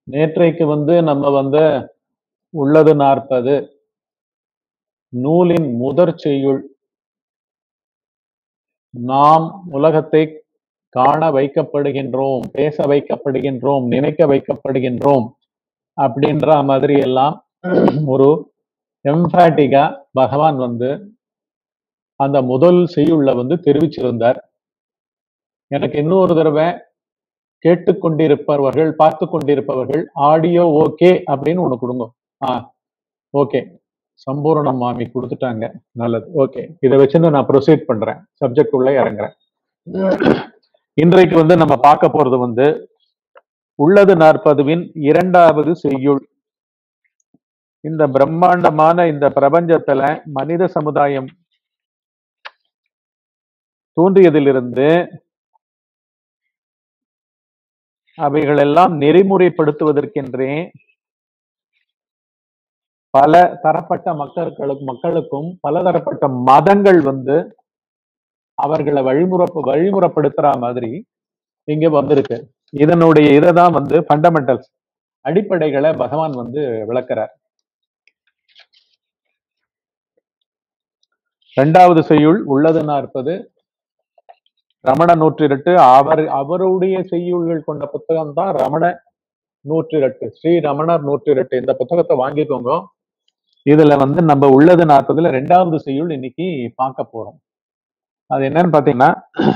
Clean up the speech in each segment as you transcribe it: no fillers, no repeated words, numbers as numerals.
நேற்றைக்கு நம்ம உள்ளது 40 நூலின் முதற் செய்யுள் நாம் உலகத்தை காண வைக்கப்படுகின்றோம், பேச வைக்கப்படுகின்றோம், நினைக்க வைக்கப்படுகின்றோம் அப்படின்ற மாதிரி எல்லாம் ஒரு எம்பாட்டிக்கா பகவான் அந்த முதல் செய்யுள்ள தெரிவிச்சிருந்தார். எனக்கு இன்னொரு தடவை கேட்டுக்கொண்டிருப்பவர்கள், பார்த்து கொண்டிருப்பவர்கள் ஆடியோ ஓகே அப்படின்னு ஒண்ணு கொடுங்க. ஓகே, சம்பூர்ணம் மாமி கொடுத்துட்டாங்க. நல்லது. ஓகே, இதை வச்சு நான் ப்ரொசீட் பண்றேன், சப்ஜெக்ட் உள்ள இறங்குறேன். இன்றைக்கு நம்ம பார்க்க போறது உள்ளது 40வின் 2வது செய்யுள். இந்த பிரம்மாண்டமான இந்த பிரபஞ்சத்துல மனித சமுதாயம் தோன்றியதிலிருந்து அவைகளெல்லாம் நெறிமுறைப்படுத்துவதற்கென்றே பல தரப்பட்ட மக்களுக்கும் பலதரப்பட்ட மதங்கள் அவர்களை வழிமுறைப்படுத்துற மாதிரி இங்க வந்திருக்கு. இதனுடைய இததான் ஃபண்டமெண்டல்ஸ், அடிப்படைகளை பகவான் விளக்குறார். 2வது செய்யுள் உள்ளது 40 ரமண 108. அவருடைய செய்யுள்கள் கொண்ட புத்தகம் தான் ரமண 108, ஸ்ரீ ரமணர் 108. இந்த புத்தகத்தை வாங்கிக்கோங்க. இதுல நம்ம உள்ளது 40ல 2வது செய்யுள் இன்னைக்கு பார்க்க போறோம். அது என்னன்னு பாத்தீங்கன்னா,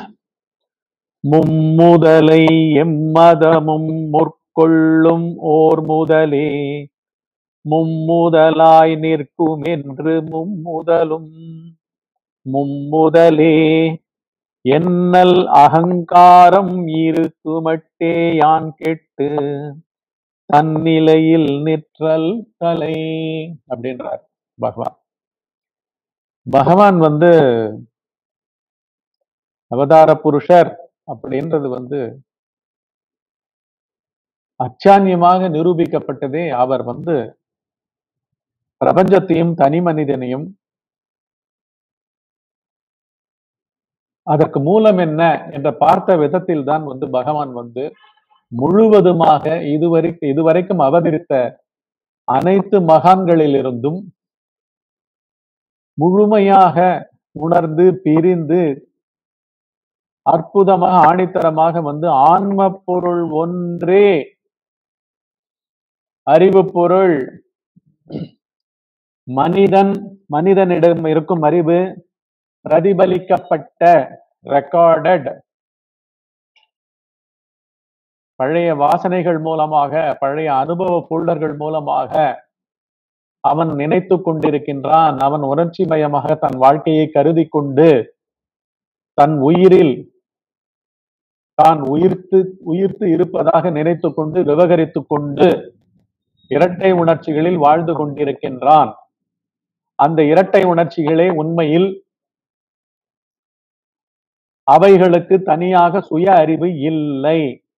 மும்முதலை எம்மதமும் முற்கொள்ளும் ஓர் முதலே மும்முதலாய் நிற்கும் என்று மும்முதலும் மும்முதலே என்னல் அகங்காரம் இருக்குமட்டே யான் கெட்டு தன்னிலையில் நிற்றல் தலை அப்படின்றார் பகவான். பகவான் அவதார புருஷர் அப்படின்றது அச்சான்யமாக நிரூபிக்கப்பட்டதே. அவர் பிரபஞ்சத்தையும் தனி மனிதனையும் அதற்கு மூலம் என்ன என்ற பார்த்த விதத்தில் தான் பகவான் முழுவதுமாக இதுவரைக்கும் அவதரித்த அனைத்து மகான்களிலிருந்தும் முழுமையாக உணர்ந்து பிரிந்து அற்புதமாக ஆணித்தரமாக ஆன்ம பொருள் ஒன்றே அறிவு பொருள், மனிதனிடம் இருக்கும் அறிவு பிரதிபலிக்கப்பட்ட ரெக்கார்டட் பழைய வாசனைகள் மூலமாக, பழைய அனுபவ ஃபோல்டர்கள் மூலமாக அவன் நினைத்து கொண்டிருக்கின்றான். அவன் உணர்ச்சி மயமாக தன் வாழ்க்கையை கருதி கொண்டு தன் உயிரில் தான் உயிர்த்து இருப்பதாக நினைத்து கொண்டு விவகரித்து கொண்டு இரட்டை உணர்ச்சிகளில் வாழ்ந்து கொண்டிருக்கின்றான். அந்த இரட்டை உணர்ச்சிகளே உண்மையில் அவைகளுக்கு தனியாக சுய அறிவு இல்லை.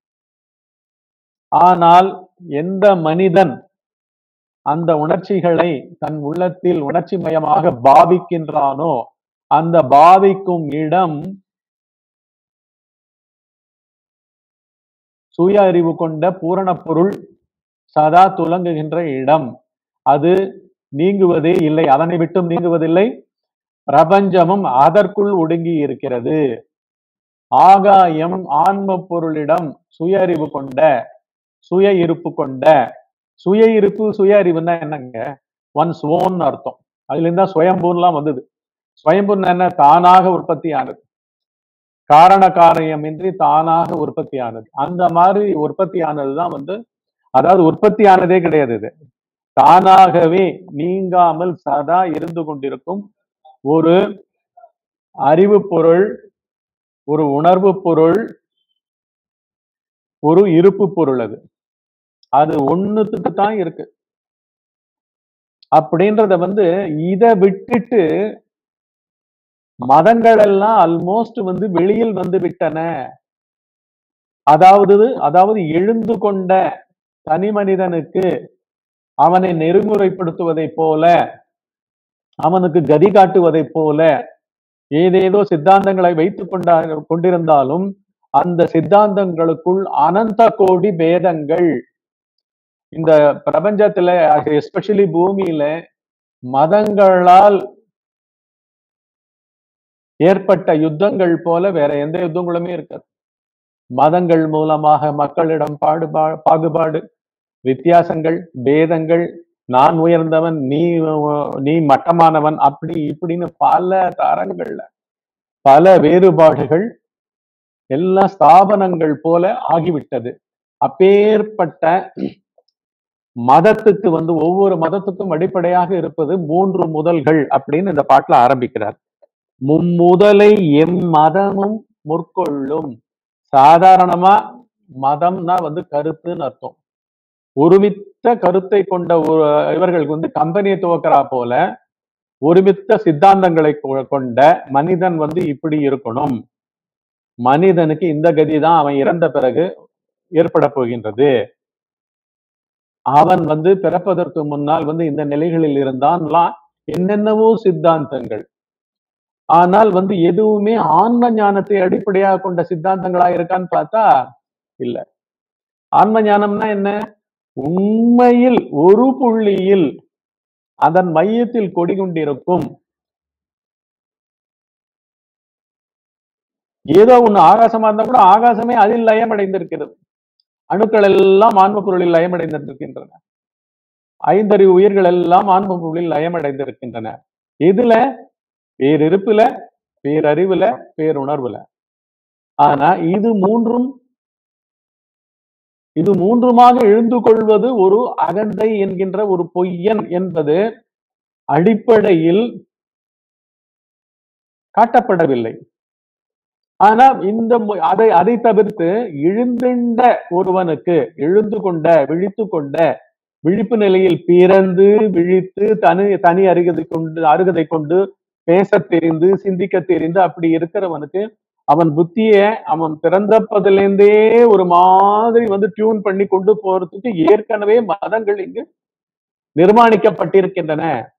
ஆனால் எந்த மனிதன் அந்த உணர்ச்சிகளை தன் உள்ளத்தில் உணர்ச்சி மயமாக பாவிக்கின்றானோ அந்த பாவிக்கும் இடம் சுய அறிவு கொண்ட பூரண பொருள் சதா துலங்குகின்ற இடம். அது நீங்குவதே இல்லை, அதனை விட்டும் நீங்குவதில்லை. பிரபஞ்சமும் அதற்குள் ஒடுங்கி இருக்கிறது. ஆகாயம் ஆன்ம பொருளிடம் சுய அறிவு கொண்ட, சுய இருப்பு கொண்ட, சுய இருப்பு சுய அறிவுன்னா என்னங்க? ஒன்ஸ் ஓன் அர்த்தம். அதுல இருந்தா சுயம்பூன்லாம் வந்தது. சுயம்பூன் என்ன? தானாக உற்பத்தி ஆனது, காரண காரியமின்றி தானாக உற்பத்தி ஆனது. அந்த மாதிரி உற்பத்தி ஆனதுதான் அதாவது உற்பத்தி ஆனதே கிடையாது, இது தானாகவே நீங்காமல் சதா இருந்து கொண்டிருக்கும் ஒரு அறிவு பொருள், ஒரு உணர்வு பொருள், ஒரு இருப்பு பொருள். அது ஒண்ணுத்துக்கு தான் இருக்கு. அப்படின்றத இதை விட்டுட்டு மதங்கள் எல்லாம் ஆல்மோஸ்ட் வெளியில் விட்டன. அதாவது எழுந்து கொண்ட தனி மனிதனுக்கு அவனை நெறிமுறைப்படுத்துவதை போல, அவனுக்கு கதி காட்டுவதை போல ஏதேதோ சித்தாந்தங்களை வைத்துக் கொண்டிருந்தாலும் அந்த சித்தாந்தங்களுக்குள் அனந்த கோடி பேதங்கள், இந்த பிரபஞ்சத்துல எஸ்பெஷலி பூமியில மதங்களால் ஏற்பட்ட யுத்தங்கள் போல வேற எந்த யுத்தங்களுமே இருக்காது. மதங்கள் மூலமாக மக்களிடம் பாகுபாடு, வித்தியாசங்கள், பேதங்கள், நான் உயர்ந்தவன், நீ மட்டமானவன், அப்படி இப்படின்னு பல தரங்கள்ல பல வேறுபாடுகள் எல்லா ஸ்தாபனங்கள் போல ஆகிவிட்டது. அப்பேற்பட்ட மதத்துக்கு ஒவ்வொரு மதத்துக்கும் அடிப்படையாக இருப்பது 3 முதல்கள் அப்படின்னு இந்த பாட்டுல ஆரம்பிக்கிறார். மும்முதலை எம்மதமும் முற்கொள்ளும். சாதாரணமா மதம்னா கருத்துன்னு அர்த்தம். ஒருமித்த கருத்தை கொண்ட இவர்களுக்கு கம்பெனியை துவக்கிறா போல ஒருமித்த சித்தாந்தங்களை கொண்ட மனிதன் இப்படி இருக்கணும். மனிதனுக்கு இந்த கதிதான் அவன் இறந்த பிறகு ஏற்பட போகின்றது. அவன் பிறப்பதற்கு முன்னால் இந்த நிலைகளில் இருந்தான்லாம் என்னென்னவோ சித்தாந்தங்கள். ஆனால் எதுவுமே ஆன்ம ஞானத்தை அடிப்படையாக கொண்ட சித்தாந்தங்களா இருக்கான்னு பார்த்தா இல்ல. ஆன்ம ஞானம்னா என்ன? உண்மையில் ஒரு புள்ளியில் அதன் மையத்தில் கொடிகொண்டிருக்கும் ஏதோ ஒண்ணு ஆகாசமா இருந்தா கூட ஆகாசமே அதில் லயமடைந்திருக்கிறது. அணுக்கள் எல்லாம் ஆன்ம பொருளில் லயமடைந்திருக்கின்றன. 5 அறிவு உயிர்கள் எல்லாம் ஆன்ம பொருளில் லயமடைந்திருக்கின்றன. எதுல? பேரிருப்புல, பேரறிவுல, பேருணர்வுல. ஆனா இது மூன்றுமாக எழுந்து கொள்வது ஒரு அகந்தை என்கின்ற ஒரு பொய்யன் என்பது அடிப்படையில் காட்டப்படவில்லை. ஆனா அதை தவிர்த்து எழுந்துண்ட ஒருவனுக்கு, எழுந்து கொண்ட, விழித்து கொண்ட, விழிப்பு நிலையில் பிறந்து விழித்து தனி அருகதை கொண்டு பேச தெரிந்து சிந்திக்க தெரிந்து அப்படி இருக்கிறவனுக்கு அவன் புத்திய அவன் பிறந்தப்பதிலிருந்தே ஒரு மாதிரி டியூன் பண்ணி கொண்டு போறதுக்கு ஏற்கனவே மதங்கள் இங்கு நிர்மாணிக்கப்பட்டிருக்கின்றன.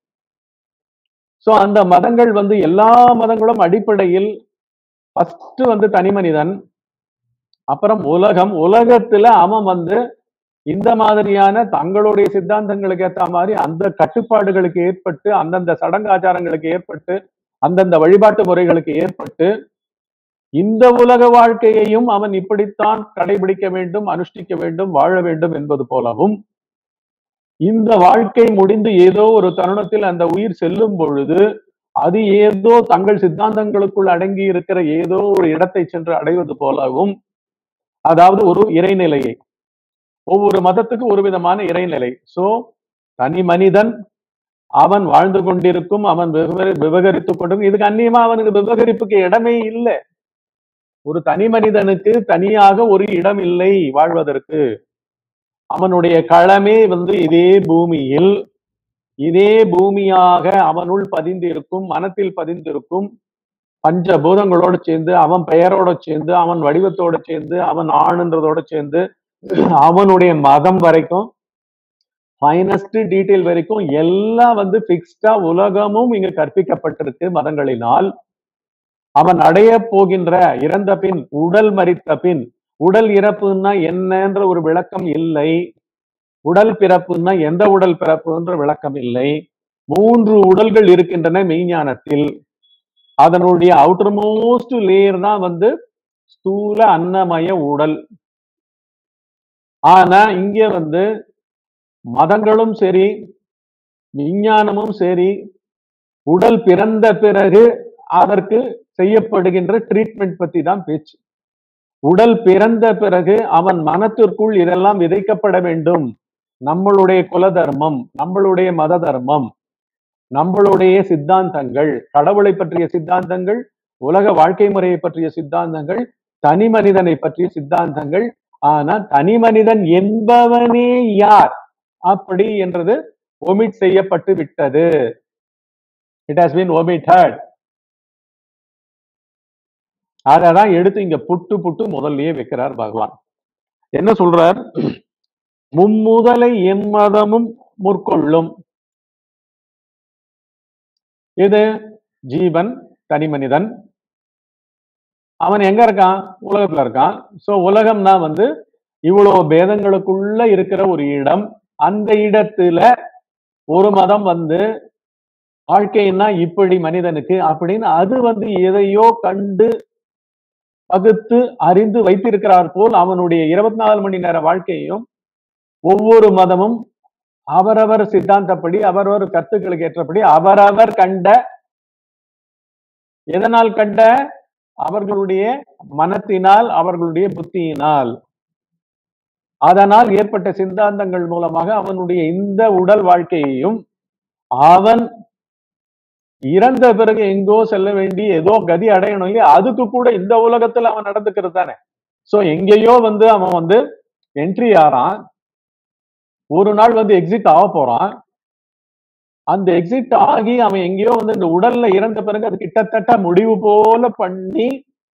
சோ அந்த மதங்கள் எல்லா மதங்களும் அடிப்படையில் ஃபர்ஸ்ட் தனி மனிதன், அப்புறம் உலகத்துல அவன் இந்த மாதிரியான தங்களுடைய சித்தாந்தங்களுக்கு ஏற்ற மாதிரி அந்த கட்டுப்பாடுகளுக்கு ஏற்பட்டு அந்தந்த சடங்காச்சாரங்களுக்கு ஏற்பட்டு அந்தந்த வழிபாட்டு முறைகளுக்கு ஏற்பட்டு இந்த உலக வாழ்க்கையையும் அவன் இப்படித்தான் கடைபிடிக்க வேண்டும், அனுஷ்டிக்க வேண்டும், வாழ வேண்டும் என்பது போலவும் இந்த வாழ்க்கை முடிந்து ஏதோ ஒரு தருணத்தில் அந்த உயிர் செல்லும் பொழுது அது ஏதோ தங்கள் சித்தாந்தங்களுக்குள் அடங்கி இருக்கிற ஏதோ ஒரு இடத்தை சென்று அடைவது போலவும், அதாவது ஒரு இறைநிலையை, ஒவ்வொரு மதத்துக்கு ஒரு விதமான இறைநிலை. சோ தனி மனிதன் அவன் வாழ்ந்து கொண்டிருக்கும், அவன் விவகரித்துக் கொண்டிருக்கும். இதுக்கு அந்நியமா அவனுக்கு விவகரிப்புக்கு இடமே இல்லை. ஒரு தனி மனிதனுக்கு தனியாக ஒரு இடம் இல்லை வாழ்வதற்கு. அவனுடைய களமே இதே பூமியில், இதே பூமியாக அவனுள் பதிந்திருக்கும், மனத்தில் பதிந்திருக்கும் பஞ்சபூதங்களோடு சேர்ந்து, அவன் பெயரோட சேர்ந்து, அவன் வடிவத்தோட சேர்ந்து, அவன் ஆணுன்றதோட சேர்ந்து, அவனுடைய மதம் வரைக்கும் ஃபைனஸ்ட் டீடைல் வரைக்கும் எல்லாம் பிக்ஸ்டா உலகமும் இங்கு கற்பிக்கப்பட்டிருக்கு மதங்களினால். அவன் அடைய போகின்ற இறந்த பின், உடல் மரித்த பின், உடல் இறப்புன்னா என்னன்ற ஒரு விளக்கம் இல்லை, உடல் பிறப்புன்னா எந்த உடல் பிறப்புன்ற விளக்கம் இல்லை. 3 உடல்கள் இருக்கின்றன மெய்ஞானத்தில். அதனுடைய அவுட்டர் மோஸ்ட் லேயர் தான் ஸ்தூல அன்னமய உடல். ஆனா இங்க மதங்களும் சரி, விஞ்ஞானமும் சரி, உடல் பிறந்த பிறகு அதற்கு செய்யப்படுகின்ற ட்ரீட்மெண்ட் பத்தி தான் பேச்சு. உடல் பிறந்த பிறகு அவன் மனத்திற்குள் இதெல்லாம் விதைக்கப்பட வேண்டும். நம்மளுடைய குல தர்மம், நம்மளுடைய மத தர்மம், நம்மளுடைய சித்தாந்தங்கள், கடவுளை பற்றிய சித்தாந்தங்கள், உலக வாழ்க்கை முறையை பற்றிய சித்தாந்தங்கள், தனி மனிதனை பற்றிய சித்தாந்தங்கள். ஆனா தனி மனிதன் என்பவனே யார் அப்படி என்றது ஒமிட் செய்யப்பட்டு விட்டது. It has been omitted. அதான் எடுத்து இங்க புட்டு முதல்லயே வைக்கிறார் பகவான். என்ன சொல்றார்? மும்முதலை எம்மதமும் முற்கொள்ளும். இது ஜீவன், தனி மனிதன். அவன் எங்க இருக்கான்? உலகத்துல இருக்கான். சோ உலகம்னா இவ்வளவு பேதங்களுக்குள்ள இருக்கிற ஒரு இடம். அந்த இடத்துல ஒரு மதம் வந்து வாழ்க்கைன்னா இப்படி மனிதனுக்கு அப்படின்னு அது வந்து எதையோ கண்டு பகுத்து அறிந்து வைத்திருக்கிறார் போல் அவனுடைய 24 மணி நேர வாழ்க்கையையும் ஒவ்வொரு மதமும் அவரவர் சித்தாந்தப்படி அவரவர் கருத்துக்களுக்கு ஏற்றபடி அவரவர் கண்ட எதனால் கண்ட அவர்களுடைய மனத்தினால் அவர்களுடைய புத்தியினால் அதனால் ஏற்பட்ட சித்தாந்தங்கள் மூலமாக அவனுடைய இந்த உடல் வாழ்க்கையையும் அவன் இறந்த பிறகு எங்கோ செல்ல வேண்டி ஏதோ கதி அடையணும் இல்லையா அதுக்கு கூட இந்த உலகத்துல அவன் நடந்துக்கிறது தானே. சோ எங்கேயோ வந்து அவன் வந்து என்ட்ரி ஆறான், ஒரு நாள் வந்து எக்ஸிட் ஆக போறான். அந்த எக்ஸிட் ஆகி அவன் எங்கேயோ வந்து இந்த உடல்ல இறந்த பிறகு அது கிட்டத்தட்ட முடிவு போல பண்ணி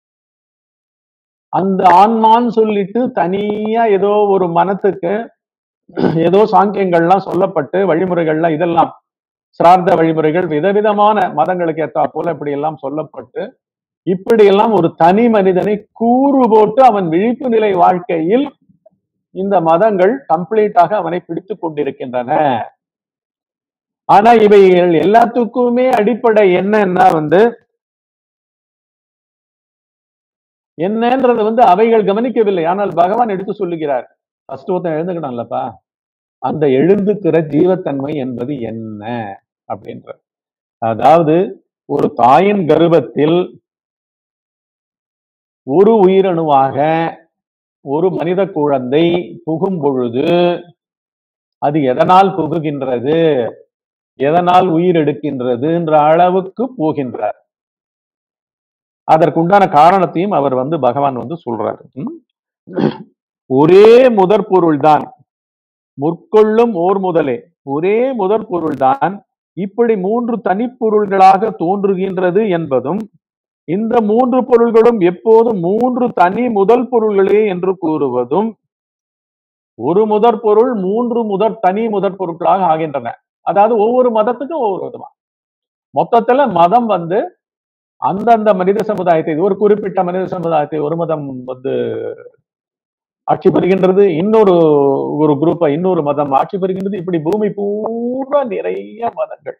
அந்த ஆன்மான்னு சொல்லிட்டு தனியா ஏதோ ஒரு மனத்துக்கு ஏதோ சாங்கியங்கள்லாம் சொல்லப்பட்டு வழிமுறைகள்லாம் இதெல்லாம் சிரார்த்த வழிமுறைகள் விதவிதமான மதங்களுக்கு ஏற்றா போல இப்படி எல்லாம் சொல்லப்பட்டு இப்படி எல்லாம் ஒரு தனி மனிதனை கூறு போட்டு அவன் விழிப்பு நிலை வாழ்க்கையில் இந்த மதங்கள் கம்ப்ளீட்டாக அவனை பிடித்துக் கொண்டிருக்கின்றன. ஆனா இவைகள் எல்லாத்துக்குமே அடிப்படை என்னன்னா வந்து என்னன்றது வந்து அவைகள் கவனிக்கவில்லை. ஆனால் பகவான் எடுத்து சொல்லுகிறார். ஃபர்ஸ்ட் ஒருத்தன் எழுந்துக்கணும்லப்பா, அந்த எழுந்துக்கிற ஜீவத்தன்மை என்பது என்ன அப்படின்ற. அதாவது ஒரு தாயின் கர்ப்பத்தில் ஒரு உயிரணுவாக ஒரு மனித குழந்தை புகும் பொழுது அது எதனால் புகுகின்றது, எதனால் உயிர் எடுக்கின்றதுன்ற அளவுக்கு போகின்றார். அதற்குண்டான காரணத்தையும் அவர் வந்து பகவான் வந்து சொல்றாரு. ஒரே முதற் பொருள் தான் முற்கொள்ளும் ஓர் முதலே, ஒரே முதற் பொருள் தான் இப்படி 3 தனிப்பொருள்களாக தோன்றுகின்றது என்பதும் இந்த 3 பொருள்களும் எப்போதும் 3 தனி முதல் பொருள்களே என்று கூறுவதும் ஒரு முதற் பொருள் 3 தனி முதற் பொருட்களாக ஆகின்றன. அதாவது ஒவ்வொரு மதத்துக்கும் ஒவ்வொரு விதமா. மொத்தத்துல மதம் வந்து அந்தந்த மனித சமுதாயத்தை ஒரு குறிப்பிட்ட மனித சமுதாயத்தை ஒரு மதம் வந்து ஆட்சி பெறுகின்றது, இன்னொரு ஒரு குரூப்பை இன்னொரு மதம் ஆட்சி பெறுகின்றது. இப்படி பூமி பூரா நிறைய மதங்கள்.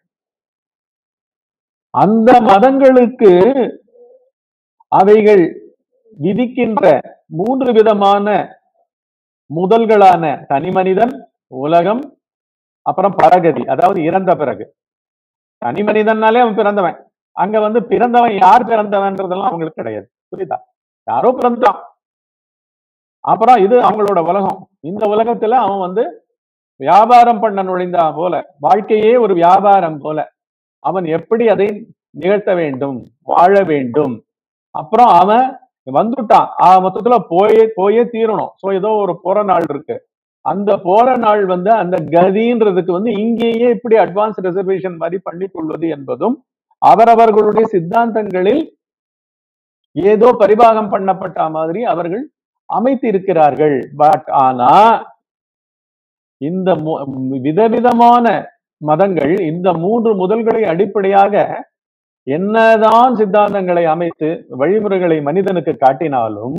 அந்த மதங்களுக்கு அவைகள் விதிக்கின்ற 3 விதமான முதல்களான தனி மனிதன், உலகம், அப்புறம் பரகதி, அதாவது இறந்த பிறகு. தனி மனிதன்னாலே அவன் பிறந்தவன். அங்க வந்து பிறந்தவன் யார் பிறந்தவன்றதெல்லாம் அவங்களுக்கு கிடையாது. புரியுதா? யாரோ பிறந்தான். அப்புறம் இது அவங்களோட உலகம். இந்த உலகத்துல அவன் வந்து வியாபாரம் பண்ண நுழைந்தா போல, வாழ்க்கையே ஒரு வியாபாரம் போல அவன் எப்படி அதை நிகழ்த்த வேண்டும், வாழ வேண்டும். அப்புறம் அவன் வந்துட்டான், மொத்தத்துல போயே தீரணும். சோ ஏதோ ஒரு போற நாள் இருக்கு. அந்த போற நாள் வந்து அந்த கதின்றதுக்கு வந்து இங்கேயே இப்படி அட்வான்ஸ் ரிசர்வேஷன் மாதிரி பண்ணி கொள்வது என்பதும் அவரவர்களுடைய சித்தாந்தங்களில் ஏதோ பரிபாகம் பண்ணப்பட்ட மாதிரி அவர்கள் அமைத்து இருக்கிறார்கள். பட் ஆனா இந்த விதவிதமான மதங்கள் இந்த 3 முதல்களை அடிப்படையாக என்னதான் சித்தாந்தங்களை அமைத்து வழிமுறைகளை மனிதனுக்கு காட்டினாலும்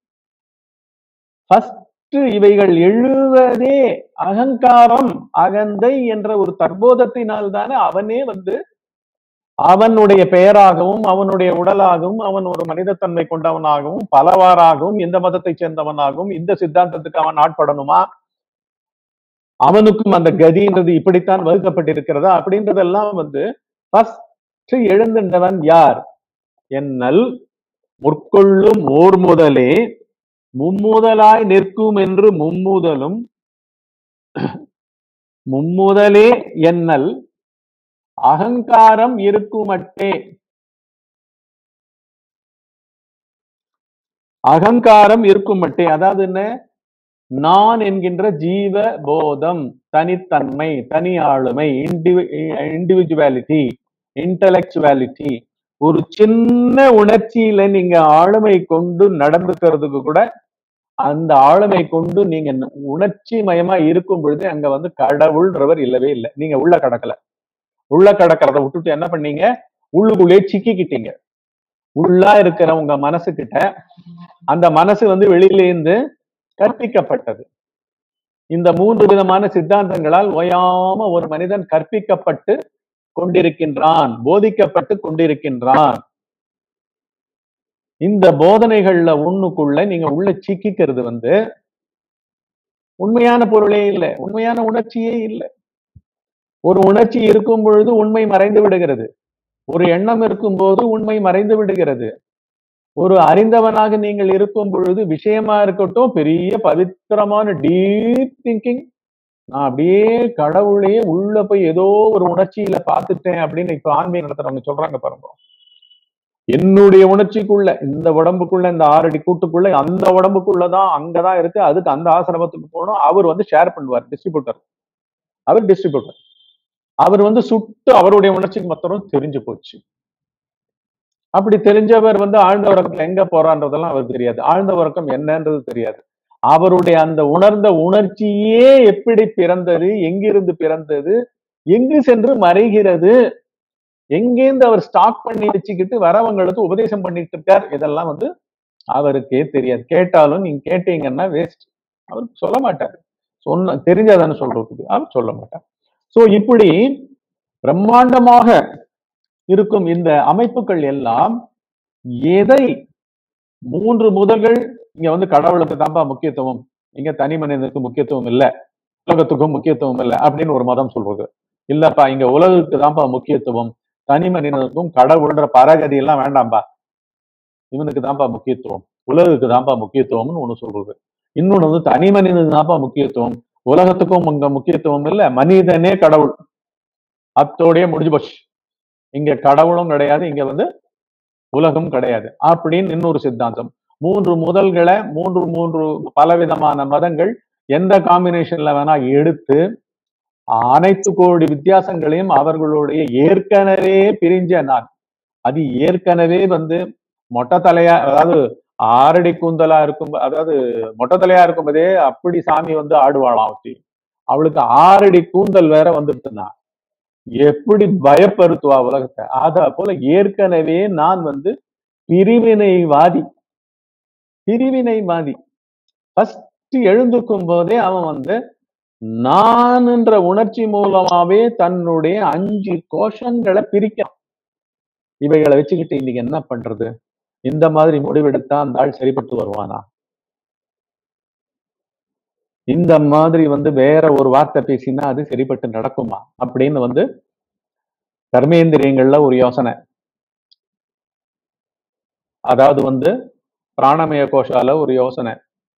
இவைகள் எழுவதே அகங்காரம், அகந்தை என்ற ஒரு தற்போதத்தினால் தானே அவனே வந்து அவனுடைய பெயராகவும் அவனுடைய உடலாகவும் அவன் ஒரு மனிதத்தன்மை கொண்டவனாகவும் பலவாறாகவும் எந்த மதத்தை சேர்ந்தவனாகவும் இந்த சித்தாந்தத்துக்கு அவன் ஆட்படணுமா, அவனுக்கும் அந்த கதின்றது இப்படித்தான் வகுக்கப்பட்டிருக்கிறதா அப்படின்றதெல்லாம் வந்து எழுந்தவன் யார் என்னல் முற்கொள்ளும் ஓர் முதலே மும்முதலாய் நிற்கும் என்று மும்முதலே என்னல் அகங்காரம் இருக்குமட்டே. அகங்காரம் இருக்குமட்டே அதாவது என்ன, நான் என்கின்ற ஜீவ போதம், தனித்தன்மை, தனி ஆளுமை, இண்டிவிஜுவாலிட்டி, இன்டலெக்சுவாலிட்டி, ஒரு சின்ன உணர்ச்சியில நீங்க ஆளுமை கொண்டு நடந்துக்கிறதுக்கு கூட அந்த ஆளுமை கொண்டு நீங்க உணர்ச்சி மயமா இருக்கும் பொழுது அங்க வந்து கடவுள்ன்றவர் இல்லவே இல்லை. நீங்க உள்ள கடக்கல. உள்ள கடக்கிறத விட்டுட்டு என்ன பண்ணீங்க, உள்ளுக்குள்ளே சிக்கிக்கிட்டீங்க. உள்ளா இருக்கிற உங்க மனசு கிட்ட அந்த மனசு வந்து வெளியில இருந்து கற்பிக்கப்பட்டது. இந்த 3 விதமான சித்தாந்தங்களால் ஓயாம ஒரு மனிதன் கற்பிக்கப்பட்டு கொண்டிருக்கின்றான், போதிக்கப்பட்டு கொண்டிருக்கின்றான். இந்த போதனைகள்ல ஒண்ணுக்குள்ள நீங்க உள்ள சிக்கிக்கிறது உண்மையான பொருளே இல்லை, உண்மையான உணர்ச்சியே இல்லை. ஒரு உணர்ச்சி இருக்கும் பொழுது உண்மை மறைந்து விடுகிறது. ஒரு எண்ணம் இருக்கும் போது உண்மை மறைந்து விடுகிறது. ஒரு அறிந்தவனாக நீங்கள் இருக்கும் பொழுது விஷயமா இருக்கட்டும், பெரிய பவித்திரமான டீப் திங்கிங், நான் அப்படியே கடவுளையே உள்ள போய் ஏதோ ஒரு உணர்ச்சியில பார்த்துட்டேன் அப்படின்னு இப்ப ஆன்மீக நடத்துறவங்க சொல்றாங்க பாருங்க. என்னுடைய உணர்ச்சிக்குள்ள, இந்த உடம்புக்குள்ள, இந்த 6 அடி கூட்டுக்குள்ள, அந்த உடம்புக்குள்ளதான் அங்கதான் இருக்கு, அதுக்கு அந்த ஆசிரமத்துக்கு போகணும். அவர் ஷேர் பண்ணுவார், டிஸ்ட்ரிபியூட்டர். அவர் டிஸ்ட்ரிபியூட்டர். அவர் சுட்டு அவருடைய உணர்ச்சிக்கு மொத்தம் தெரிஞ்சு போச்சு. அப்படி தெரிஞ்சவர் ஆழ்ந்த உறக்கத்துல எங்க போறான்றதெல்லாம் அவருக்கு தெரியாது. ஆழ்ந்த உறக்கம் என்னன்றது தெரியாது. அவருடைய அந்த உணர்ந்த உணர்ச்சியே எப்படி பிறந்தது, எங்கிருந்து பிறந்தது, எங்கு சென்று மறைகிறது, எங்கேருந்து அவர் ஸ்டாக் பண்ணி வச்சுக்கிட்டு வரவங்களுக்கு உபதேசம் பண்ணிட்டு இருக்கார், இதெல்லாம் அவருக்கே தெரியாது. கேட்டாலும் நீங்க கேட்டீங்கன்னா வேஸ்ட். அவர் சொல்ல மாட்டார். சொன்ன தெரிஞ்சாதானே சொல்றதுக்கு, அவர் சொல்ல மாட்டார். சோ இப்படி பிரம்மாண்டமாக இருக்கும் இந்த அமைப்புகள் எல்லாம் எதை 3 முதல்கள் இங்க கடவுளுக்கு தான்ப்பா முக்கியத்துவம், இங்க தனி மனிதனுக்கு முக்கியத்துவம் இல்ல, உலகத்துக்கும் முக்கியத்துவம் இல்ல அப்படின்னு ஒரு மதம் சொல்றது. இல்லப்பா இங்க உலகத்துக்கு தான்ப்பா முக்கியத்துவம், தனி மனிதனுக்கும் கடவுள்ன்ற பரகதி எல்லாம் வேண்டாம்பா, இவனுக்கு தான்ப்பா முக்கியத்துவம், உலகுக்கு தான்ப்பா முக்கியத்துவம்னு ஒண்ணு சொல்றது. இன்னொன்னு தனி மனிதனுக்கு தான்ப்பா முக்கியத்துவம், உலகத்துக்கும் இங்க முக்கியத்துவம் இல்ல, மனிதனே கடவுள், அத்தோடய முடிஞ்சு போச்சு. இங்க கடவுளும் கிடையாது, இங்க உலகம் கிடையாது அப்படின்னு இன்னொரு சித்தாந்தம். 3 முதல்களை 3 பலவிதமான மதங்கள் எந்த காம்பினேஷன்ல வேணா எடுத்து அனைத்து கோடி வித்தியாசங்களையும் அவர்களுடைய ஏற்கனவே பிரிஞ்ச நான், அது ஏற்கனவே மொட்டை தலையா, அதாவது 6 அடி கூந்தலா இருக்கும், அதாவது மொட்டை தலையா இருக்கும்போதே அப்படி சாமி ஆடுவாளாம் அவத்தி. அவளுக்கு 6 அடி கூந்தல் வேற வந்துட்டுனா எப்படி பயப்படுத்துவா உலகத்தை. அத போல ஏற்கனவே நான் பிரிவினைவாதி. பிரிவினைவாதி ஃபர்ஸ்ட் எழுந்துக்கும் போதே அவன் நான் என்ற உணர்ச்சி மூலமாவே தன்னுடைய 5 கோஷங்களை பிரிக்கிறான். இவைகளை வச்சுக்கிட்டு இன்னைக்கு என்ன பண்றது? இந்த மாதிரி முடிவெடுத்தா அந்த ஆள் சரிப்பட்டு வருவானா? இந்த மாதிரி வேற ஒரு வார்த்தை பேசினா அது சரிப்பட்டு நடக்குமா அப்படின்னு கர்மேந்திரியங்கள்ல ஒரு யோசனை. அதாவது பிராணமய கோஷால ஒரு யோசனை,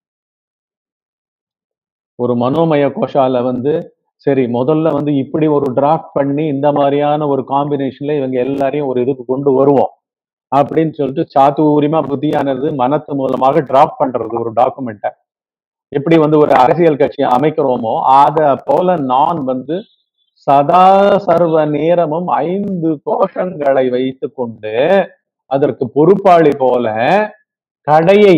ஒரு மனோமய கோஷால சரி முதல்ல இப்படி ஒரு டிராஃப்ட் பண்ணி இந்த மாதிரியான ஒரு காம்பினேஷன்ல இவங்க எல்லாரையும் ஒரு இதுக்கு கொண்டு வருவோம் அப்படின்னு சொல்லிட்டு சாத்துரியமா புத்தியானது மனத்து மூலமாக டிராப் பண்றது ஒரு டாக்குமெண்ட்டை. எப்படி ஒரு அரசியல் கட்சி அமைக்கிறோமோ அத போல நான் சதா சர்வ நேரமும் 5 கோஷங்களை வைத்துக் கொண்டு அதற்கு பொறுப்பாளி போல கடையை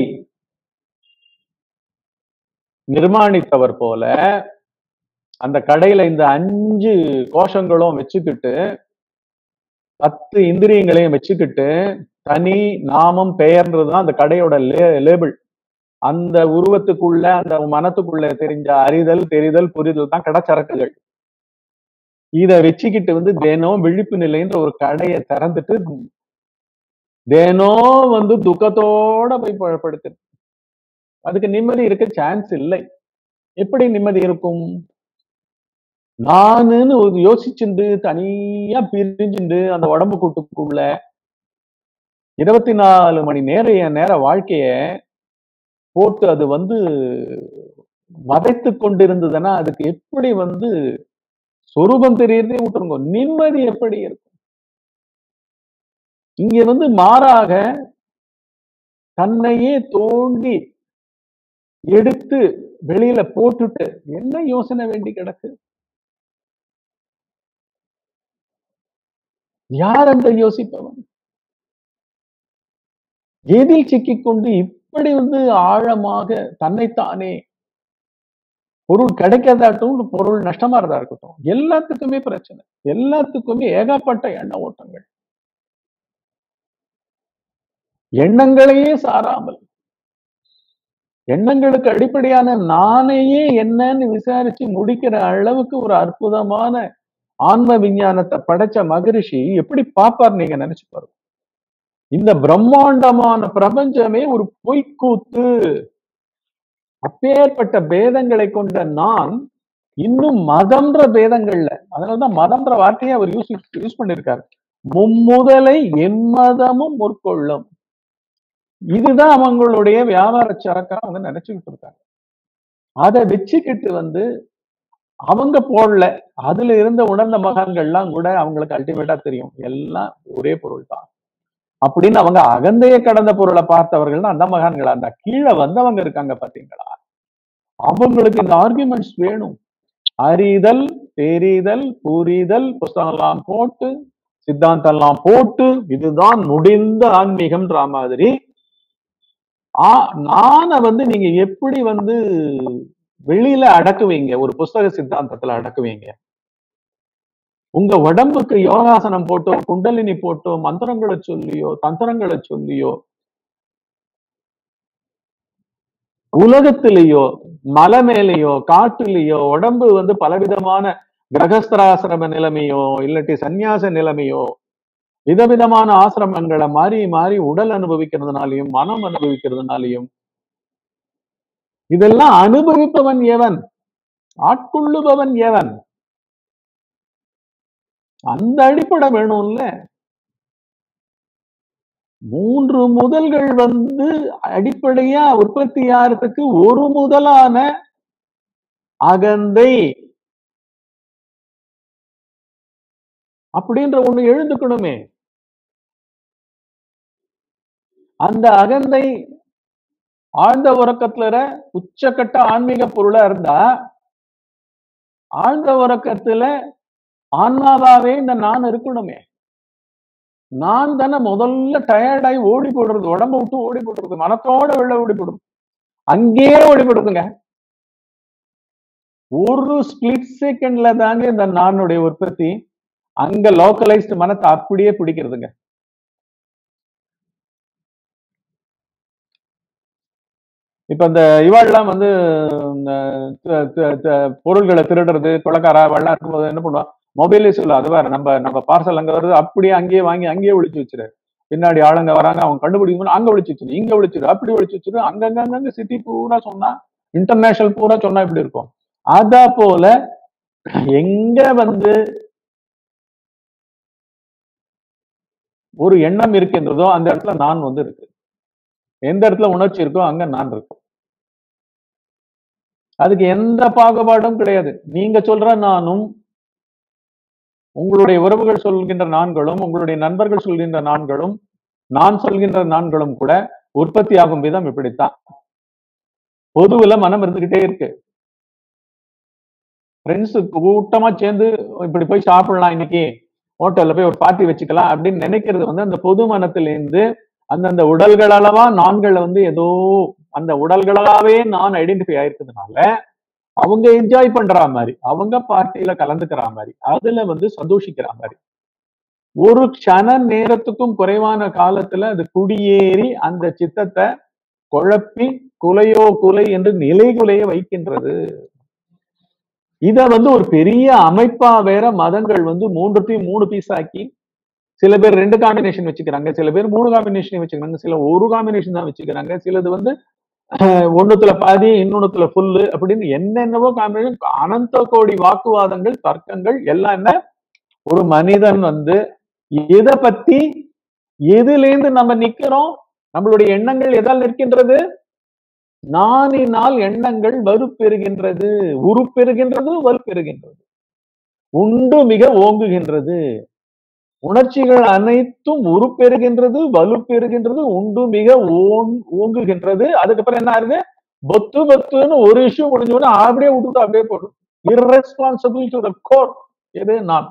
நிர்மாணித்தவர் போல அந்த கடையில இந்த 5 கோஷங்களும் வச்சுக்கிட்டு 10 இந்திரியங்களையும் வச்சுக்கிட்டு தனி நாமம் பெயர்ன்றதுதான் அந்த கடையோட லேபிள். அந்த உருவத்துக்குள்ள அந்த மனத்துக்குள்ள தெரிஞ்ச அறிதல் தெரிதல் புரிதல் தான் கடச்சரக்குகள். இத வச்சுக்கிட்டு தினம் விழிப்பு நிலைன்ற ஒரு கடையை திறந்துட்டு தினம் துக்கத்தோட போய் படுத்து, அதுக்கு நிம்மதி இருக்க சான்ஸ் இல்லை. எப்படி நிம்மதி இருக்கும்? நானுன்னு யோசிச்சுண்டு தனியா பிரிஞ்சுண்டு அந்த உடம்பு கூட்டுக்குள்ள 24 மணி நேரம் என் நேர வாழ்க்கைய போட்டு அது வதைத்து கொண்டிருந்ததுன்னா அதுக்கு எப்படி சொரூபம் தெரியறதே விட்டுருங்க, நிம்மதி எப்படி இருக்கும்? இங்க மாறாக தன்னையே தோண்டி எடுத்து வெளியில போட்டுட்டு என்ன யோசனை வேண்டி கிடக்கு? யார் அந்த யோசிப்பவன்? எதில் சிக்கிக்கொண்டு இப்படி ஆழமாக தன்னைத்தானே பொருள் கிடைக்காதாட்டும் பொருள் நஷ்டமா இருந்தா இருக்கட்டும், எல்லாத்துக்குமே பிரச்சனை, எல்லாத்துக்குமே ஏகப்பட்ட எண்ண ஓட்டங்கள், எண்ணங்களையே சாராமல் எண்ணங்களுக்கு அடிப்படையான நானேயே என்னன்னு விசாரிச்சு முடிக்கிற அளவுக்கு ஒரு அற்புதமான ஆன்ம விஞ்ஞானத்தை படைச்ச மகரிஷி எப்படி பாப்பார் நீங்க நினைச்சு பாருங்க. இந்த பிரம்மாண்டமான பிரபஞ்சமே ஒரு பொய்க்கூத்து. அப்பேற்பட்ட பேதங்களை கொண்ட நான் இன்னும் மதம்ன்ற பேதங்கள்ல, அதனாலதான் மதம்ன்ற வார்த்தையை அவர் யூஸ் பண்ணிருக்காரு. மும்முதலை எம்மதமும் முற்கொள்ளும். இதுதான் அவங்களுடைய வியாபார சரக்கா அவங்க நினைச்சுக்கிட்டு இருக்காங்க. அதை வச்சுக்கிட்டு அவங்க போடல. அதுல இருந்த உணர்ந்த மகான்கள்லாம் கூட அவங்களுக்கு அல்டிமேட்டா தெரியும், எல்லாம் ஒரே பொருள் தான் அப்படின்னு. அவங்க அகந்தைய கடந்த பொருளை பார்த்தவர்கள் அந்த மகான்களா இருந்தா, கீழே வந்தவங்க இருக்காங்க பாத்தீங்களா, அவங்களுக்கு இந்த ஆர்குமெண்ட்ஸ் வேணும். அறிதல், தெரிதல், புரிதல், புஸ்தகம் எல்லாம் போட்டு, சித்தாந்தம் எல்லாம் போட்டு, இதுதான் முடிந்த ஆன்மீகம்ன்ற மாதிரி நான நீங்க எப்படி வெளியில அடக்குவீங்க? ஒரு புஸ்தக சித்தாந்தத்துல அடக்குவீங்க? உங்க உடம்புக்கு யோகாசனம் போட்டோ, குண்டலினி போட்டோ, மந்திரங்களை சொல்லியோ, தந்திரங்களை சொல்லியோ, உலகத்திலேயோ, மலை மேலேயோ, காட்டுலயோ உடம்பு பலவிதமான கிரகஸ்தராசிரம நிலைமையோ, இல்லாட்டி சந்நியாச நிலைமையோ, விதவிதமான ஆசிரமங்களை மாறி மாறி உடல் அனுபவிக்கிறதுனாலையும் மனம் அனுபவிக்கிறதுனாலையும், இதெல்லாம் அனுபவிப்பவன் எவன்? ஆட்கொள்ளுபவன் எவன்? அந்த அடிப்படை வேணும்ல. 3 முதல்கள் அடிப்படையா உற்பத்தி ஆகிறதுக்கு ஒரு முதலான அகந்தை அப்படின்ற ஒண்ணு எழுந்துக்கணுமே. அந்த அகந்தை ஆழ்ந்த உறக்கத்துல உச்சக்கட்ட ஆன்மீக பொருளா இருந்தா, ஆழ்ந்த உறக்கத்துல ஆன்மாவாவே இந்த நான் இருக்கணுமே. நான் தானே முதல்ல டயர்டாகி ஓடி போடுறது, உடம்ப விட்டு ஓடி போடுறது, மனத்தோட வெளில ஓடி போடுறது, அங்கேயே ஓடி போடுதுங்க. ஒரு ஸ்பிளிட் செகண்ட்ல தாங்க இந்த நானுடைய உற்பத்தி. அங்க லோக்கலைஸ்ட் மனத்தை அப்படியே பிடிக்கிறதுங்க. இப்ப இந்த இவாள்லாம் பொருள்களை திருடுறது, கொலைக்காரா வெள்ளம் இருக்கும்போது என்ன பண்ணுவா, மொபைலே சொல்ல, அது வேற, நம்ம பார்சல் அங்க வருது, அப்படியே அங்கேயே வாங்கி அங்கேயே ஒழிச்சு வச்சிரு. பின்னாடி ஆளுங்க வராங்க, அவங்க கண்டுபிடிக்கணும், அங்க ஒழிச்சு வச்சிரு, இங்க ஒழிச்சிரு, அப்படி ஒழிச்சு வச்சிரு. அங்கங்க சிட்டி பூரா சொன்னா, இன்டர்நேஷனல் பூரா சொன்னா இப்படி இருக்கும். அத போல எங்க ஒரு எண்ணம் இருக்கின்றதோ அந்த இடத்துல நான் இருக்கு. எந்த இடத்துல உணர்ச்சி இருக்கோ அங்க நான் இருக்கு. அதுக்கு எந்த பாகுபாடும் கிடையாது. நீங்க சொல்ற நானும், உங்களுடைய உறவுகள் சொல்கின்ற நான்களும், உங்களுடைய நண்பர்கள் சொல்கின்ற நான்களும், நான் சொல்கின்ற நான்களும் கூட உற்பத்தி ஆகும் விதம் இப்படித்தான். பொதுவுல மனம் இருந்துகிட்டே இருக்கு. ஃப்ரெண்ட்ஸ் கூட்டமா சேர்ந்து இப்படி போய் சாப்பிடலாம், இன்னைக்கு ஹோட்டல்ல போய் ஒரு பார்ட்டி வச்சுக்கலாம் அப்படின்னு நினைக்கிறது அந்த பொது மனத்திலிருந்து அந்தந்த உடல்கள் அளவா நான்கள் ஏதோ அந்த உடல்களாவே நான் ஐடென்டிஃபை ஆயிருக்கிறதுனால அவங்க என்ஜாய் பண்ற மாதிரி, அவங்க பார்ட்டியில கலந்துக்கிற மாதிரி, அதுல சந்தோஷிக்கிற மாதிரி, ஒரு க்ஷண நேரத்துக்கும் குறைவான காலத்துல அது குடியேறி அந்த சித்தத்தை குழப்பி குலையோ குலை என்று நிலைகுலைய வைக்கின்றது. இத ஒரு பெரிய அமைப்பா வேற மதங்கள் 3 பீஸ் ஆக்கி, சில பேர் 2 காம்பினேஷன் வச்சுக்கிறாங்க, சில பேர் 3 காம்பினேஷன் வச்சுக்கிறாங்க, சில ஒரு காம்பினேஷன் தான் வச்சுக்கிறாங்க, சிலது ஒண்ணுத்துல பாதி இன்னொன்னுத்துல ஃபுல்லு அப்படின்னு என்னென்னவோ காம்பினேஷன், அனந்த கோடி வாக்குவாதங்கள், தர்க்கங்கள் எல்லாம். என்ன ஒரு மனிதன் எதை பத்தி எதுல இருந்து நம்ம நிக்கிறோம், நம்மளுடைய எண்ணங்கள் எதால் நிற்கின்றது? நானினால் எண்ணங்கள் வலுப்பெறுகின்றது, உருப்பெறுகின்றது, வலுப்பெறுகின்றது, உண்டு மிக ஓங்குகின்றது. உணர்ச்சிகள் அனைத்தும் உருப்பெறுகின்றது, வலுப்பெறுகின்றது, உண்டு மிக ஓங்குகின்றது. அதுக்கப்புறம் என்ன ஆகுது? பொத்து பொத்துன்னு ஒரு இஷ்யூ முடிஞ்ச உடனே அப்படியே விட்டுட்டு அப்படியே போடும். irresponsible to the core. எது? நான்.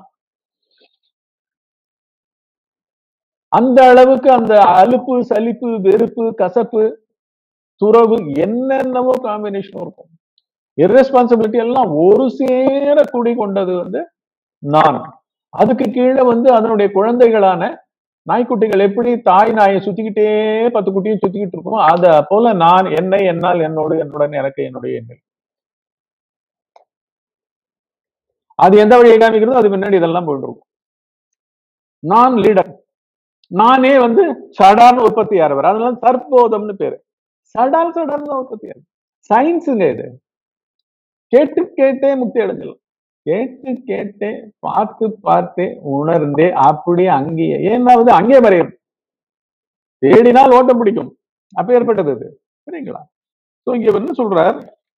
அந்த அளவுக்கு அந்த அலுப்பு, சலிப்பு, வெறுப்பு, கசப்பு, துறவு என்னென்னவோ காம்பினேஷன் இருக்கும். irresponsibility எல்லாம் ஒரு சேர கூடி கொண்டது நான். அதுக்கு கீழே அதனுடைய குழந்தைகளான நாய்க்குட்டிகள் எப்படி தாய் நாயை சுத்திக்கிட்டே 10 குட்டியும் சுத்திக்கிட்டு இருக்கும், அத போல நான், என்னை, என்னால், என்னோடு, என்னுடன், எனக்கு, என்னுடைய, என்னை. அது எந்த வழியை காமிக்கிறதோ அது பின்னாடி இதெல்லாம் போயிட்டு இருக்கும். நான் லீடர், நானே வந்து சடார்னு உற்பத்தி ஆறவர், அதனால தற்போதம்னு பேரு. சடால் சடார்னு உற்பத்தி ஆகுது. சயின்ஸுங்க இது. கேட்டு கேட்டே முக்தி அடைஞ்சிடலாம். கேட்டு கேட்டே, பார்த்து பார்த்தே, உணர்ந்தே, அப்படியே அங்கேயே, ஏன்னாவது அங்கேயே மறையும். தேடினால் ஓட்ட பிடிக்கும், அப்ப ஏற்பட்டது அது. சரிங்களா? சோ இங்க என்ன சொல்றார்,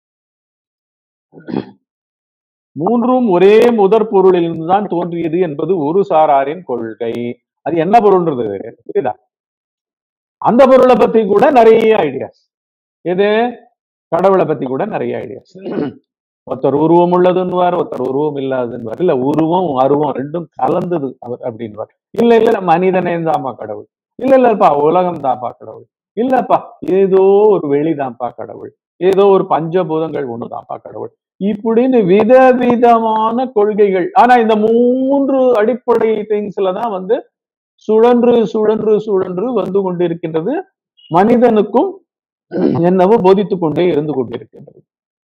மூன்றும் ஒரே முதற் பொருளில் இருந்துதான் தோன்றியது என்பது ஒரு சாராரின் கொள்கை. அது என்ன பொருள்ன்றது புரியுதா? அந்த பொருளை பத்தி கூட நிறைய ஐடியாஸ். எது? கடவுளை பத்தி கூட நிறைய ஐடியாஸ். ஒருத்தர் உருவம் உள்ளதுன்னுவார், ஒருத்தர் உருவம் இல்லாதுன்னுவார். இல்ல உருவம் அருவம் ரெண்டும் கலந்தது அவர் அப்படின்வார். இல்ல இல்ல மனிதனே தான்ப்பா கடவுள். இல்ல இல்லப்பா உலகம் தான்ப்பா கடவுள். இல்லப்பா ஏதோ ஒரு வெளிதான்ப்பா கடவுள். ஏதோ ஒரு பஞ்சபூதங்கள் ஒண்ணுதான்ப்பா கடவுள். இப்படின்னு விதவிதமான கொள்கைகள். ஆனா இந்த 3 அடிப்படை திங்ஸ்ல தான் வந்து சுழன்று சுழன்று சுழன்று வந்து கொண்டிருக்கின்றது. மனிதனுக்கும் என்னவோ போதித்துக் கொண்டே இருந்து கொண்டிருக்கின்றது.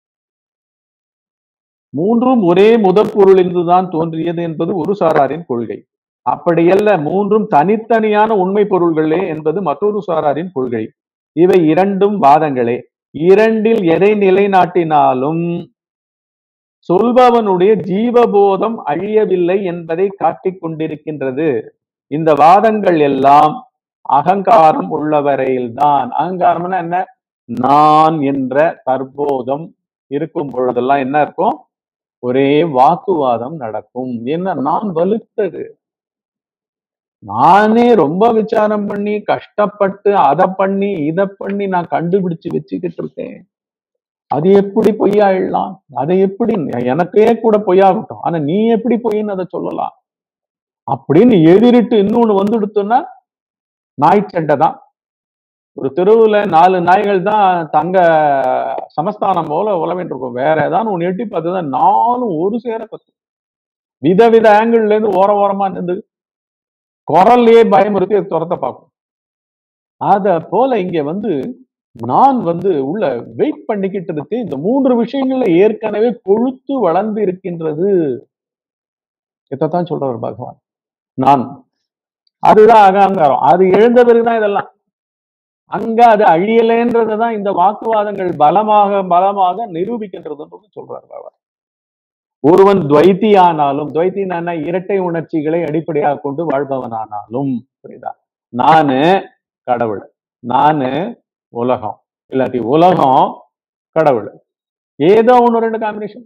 மூன்றும் ஒரே முதற் பொருளிலிருந்துதான் தோன்றியது என்பது ஒரு சாராரின் கொள்கை. அப்படியல்ல, மூன்றும் தனித்தனியான உண்மை பொருள்களே என்பது மற்றொரு சாராரின் கொள்கை. இவை இரண்டும் வாதங்களே. இரண்டில் எதை நிலைநாட்டினாலும் சொல்பவனுடைய ஜீவபோதம் அழியவில்லை என்பதை காட்டிக் கொண்டிருக்கின்றது. இந்த வாதங்கள் எல்லாம் அகங்காரம் உள்ளவரையில்தான். அகங்காரம்னா என்ன? நான் என்ற தற்போதம் இருக்கும் பொழுதெல்லாம் என்ன இருக்கும்? ஒரே வாக்குவாதம் நடக்கும். என்ன? நான் வலுத்தது. நானே ரொம்ப விசாரம் பண்ணி கஷ்டப்பட்டு அதை பண்ணி இதை பண்ணி நான் கண்டுபிடிச்சு வச்சுக்கிட்டு இருக்கேன். அது எப்படி பொய்யாயிடலாம்? அதை எப்படி எனக்கே கூட பொய்யாகட்டும், ஆனா நீ எப்படி பொய்ன்னு அதை சொல்லலாம் அப்படின்னு எதிரிட்டு இன்னொன்னு வந்துடுத்துன்னா நாய் சண்டை தான். ஒரு தெருவுல 4 நாய்கள் தான் தங்க சமஸ்தானம் போல உழவிட்டு இருக்கும். வேற ஏதாவது ஒண்ணு எட்டி பார்த்துதான் 4ம் ஒரு சேர கத்தும். விதவித ஆங்கிள் இருந்து ஓரமா நின்று குரல்லையே பயமுறுத்தி அது துரத்த பார்க்கும். அத போல இங்க வந்து நான் வந்து உள்ள வெயிட் பண்ணிக்கிட்டு இருக்கு. இந்த 3 விஷயங்கள்ல ஏற்கனவே கொழுத்து வளர்ந்து இருக்கின்றது. இதைத்தான் சொல்றாரு பகவான். நான், அதுதான் அகங்காரம். அது எழுந்த பிறகுதான் இதெல்லாம். அங்க அது அழியலைன்றதுதான் இந்த வாக்குவாதங்கள் பலமாக பலமாக நிரூபிக்கின்றதுன்றது சொல்றாரு பகவான். ஒருவன் துவைத்தியானாலும், துவைத்தியான இரட்டை உணர்ச்சிகளை அடிப்படையாக கொண்டு வாழ்பவனானாலும், புரியுதா? நானு கடவுள், நானு உலகம், இல்லாட்டி உலகம் கடவுள், ஏதோ ஒண்ணு ரெண்டு காம்பினேஷன்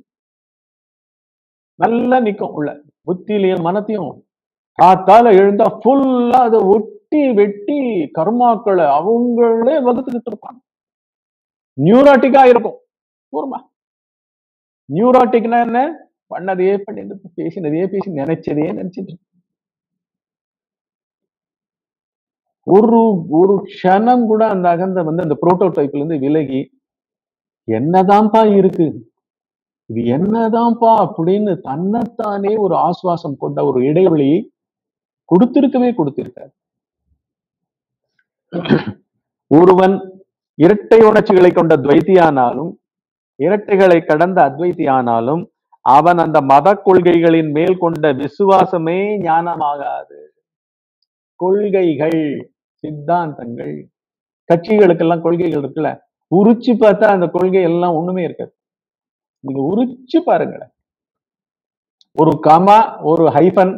நல்லா நிக்கும் உள்ள. புத்தியிலையும் மனத்தையும் காத்தால எழுந்தா ஃபுல்லா அதை ஒட்டி வெட்டி கர்மாக்களை அவங்களே வகுத்துக்கிட்டு இருப்பாங்க. நியூராட்டிக்கா இருக்கும். பூர்மா நியூராட்டிக்னா என்ன? பண்ணதையே பண்ணிட்டு பேசினதையே பேசி நினைச்சதையே நினைச்சிட்டு ஒரு ஒரு க்ஷணம் கூட அந்த அகந்த வந்து அந்த புரோட்டோடைப்ல இருந்து விலகி என்னதான்ப்பா இருக்கு, இது என்னதான்ப்பா அப்படின்னு தன்னைத்தானே ஒரு ஆசுவாசம் கொண்ட ஒரு இடைவெளியை கொடுத்திருக்கார். ஒருவன் இரட்டை உணர்ச்சிகளை கொண்ட துவைத்தியானாலும் இரட்டைகளை கடந்த அத்வைத்தியானாலும் அவன் அந்த மத கொள்கைகளின் மேல் கொண்ட விசுவாசமே ஞானமாகாது. கொள்கைகள், சித்தாந்தங்கள், கட்சிகளுக்கெல்லாம் கொள்கைகள் இருக்குல்ல, உரிச்சு பார்த்தா அந்த கொள்கை எல்லாம் ஒண்ணுமே இருக்காது. நீங்க உரிச்சு பாருங்களேன். ஒரு கமா, ஒரு ஹைபன்,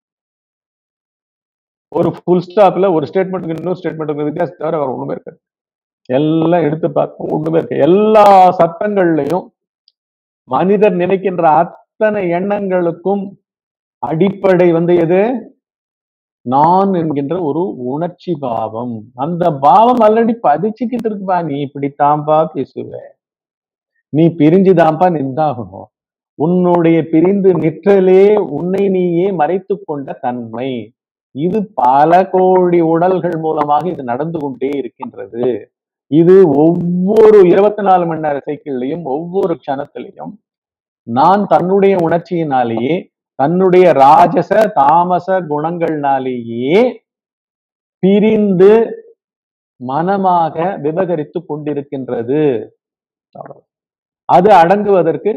ஒரு ஃபுல் ஸ்டாப்ல ஒரு ஸ்டேட்மெண்ட்டுக்கு இன்னொரு ஸ்டேட்மெண்ட்டுக்கு வித்தியாசம் தவிர வேற ஒண்ணுமே இருக்காது. எல்லாம் எடுத்து பார்க்க ஒண்ணுமே இருக்கு. எல்லா சட்டங்கள்லையும் மனிதர் நினைக்கின்ற அத்தனை எண்ணங்களுக்கும் அடிப்படை வந்து எது? நான் என்கின்ற ஒரு உணர்ச்சி பாவம். அந்த பாவம் ஆல்ரெடி பதிச்சுக்கிட்டு இருக்குப்பா. நீ இப்படித்தான்ப்பா பேசுவ, நீ பிரிஞ்சுதான்ப்பா நின்றாகணும், உன்னுடைய பிரிந்து நிற்றலே உன்னை நீயே மறைத்து கொண்ட தன்மை. இது பல கோடி உடல்கள் மூலமாக இது நடந்து கொண்டே இருக்கின்றது. இது ஒவ்வொரு 24 மணி நேர சைக்கிள்லையும் ஒவ்வொரு க்ஷணத்திலையும் நான் தன்னுடைய உணர்ச்சியினாலேயே, தன்னுடைய ராஜச தாமச குணங்கள்னாலேயே பிரிந்து மனமாக விவகரித்து கொண்டிருக்கின்றது. அது அடங்குவதற்கு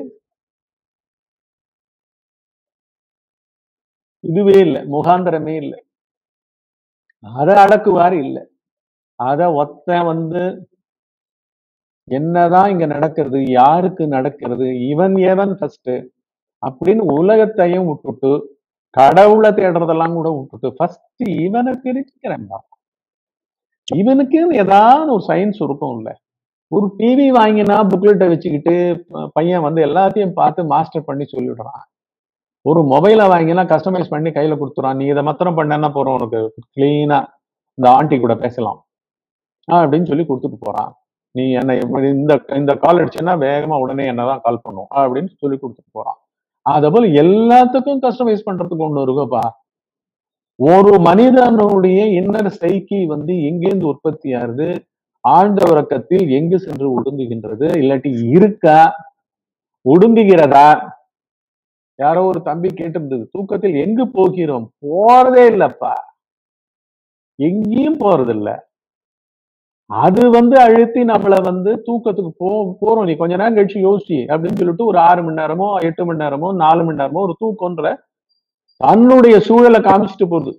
இதுவே இல்லை, முகாந்திரமே இல்லை. அதை அடக்குவார் இல்லை. அத ஒத்தன் வந்து என்னதான் இங்க நடக்கிறது, யாருக்கு நடக்கிறது, இவன் எவன் ஃபர்ஸ்ட் அப்படின்னு உலகத்தையும் விட்டுட்டு கடவுளை தேடுறதெல்லாம் கூட விட்டுட்டு ஃபர்ஸ்ட் இவனை பிரிச்சுக்கிறேன். இவனுக்கு ஏதாவது ஒரு சயின்ஸ் இருக்கும் இல்ல. ஒரு டிவி வாங்கினா புக்லெட்டை வச்சுக்கிட்டு பையன் வந்து எல்லாத்தையும் பார்த்து மாஸ்டர் பண்ணி சொல்லிடுறான். ஒரு மொபைலை வாங்கினா கஸ்டமைஸ் பண்ணி கையில கொடுத்துறான். நீ இதை மாத்திரம் பண்ணா போறோம், உனக்கு கிளீனா இந்த ஆண்டி கூட பேசலாம் அப்படின்னு சொல்லி கொடுத்துட்டு போறான். நீ என்ன இந்த இந்த கால் அடிச்சேன்னா வேகமா உடனே என்னதான் கால் பண்ணும் அப்படின்னு சொல்லி கொடுத்துட்டு போறான். அதே போல எல்லாத்துக்கும் கஸ்டமைஸ் பண்றதுக்கு ஒண்ணு இருக்குப்பா. ஒரு மனிதனுடைய இன்னர் சைக்கி வந்து எங்கேருந்து உற்பத்தி ஆகுது, ஆழ்ந்த உறக்கத்தில் எங்கு சென்று ஒடுங்குகின்றது, இல்லாட்டி இருக்கா, ஒடுங்குகிறதா? யாரோ ஒரு தம்பி கேட்டிருந்தது, தூக்கத்தில் எங்கு போகிறோம்? போறதே இல்லப்பா, எங்கேயும் போறது இல்ல. அது வந்து அழுத்தி நம்மள வந்து தூக்கத்துக்கு போறோம். நீ கொஞ்ச நேரம் கழிச்சு யோசி அப்படின்னு சொல்லிட்டு ஒரு 6 மணி நேரமோ 8 மணி நேரமோ 4 மணி நேரமோ ஒரு தூக்கம்ன்ற தன்னுடைய சூழலை காமிச்சிட்டு போகுது.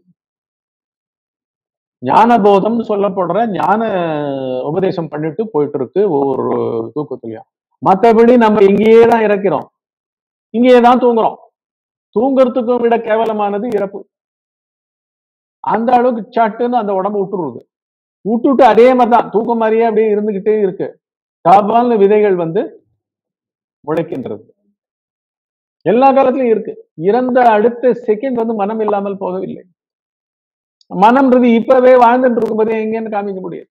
ஞான போதம்னு சொல்லப்படுற ஞான உபதேசம் பண்ணிட்டு போயிட்டு இருக்கு ஒவ்வொரு தூக்கத்திலையும். மற்றபடி நம்ம இங்கேயே தான் இறக்கிறோம், இங்கேயே தான் தூங்குறோம். தூங்குறதுக்கும் விட கேவலமானது இறப்பு. அந்த அளவுக்கு சட்டுன்னு அந்த உடம்பு விட்டுட்டு அதே மாதிரிதான் தூக்கம் மாதிரியே அப்படியே இருந்துகிட்டே இருக்கு. சாபால்னு விதைகள் வந்து முளைக்கின்றது. எல்லா காலத்திலும் இருக்கு. இறந்த அடுத்த செகண்ட் வந்து மனம் இல்லாமல் போகவில்லை. மனம்ன்றது இப்பவே வாழ்ந்துட்டு இருக்கும்போதே எங்கன்னு காமிக்க முடியாது,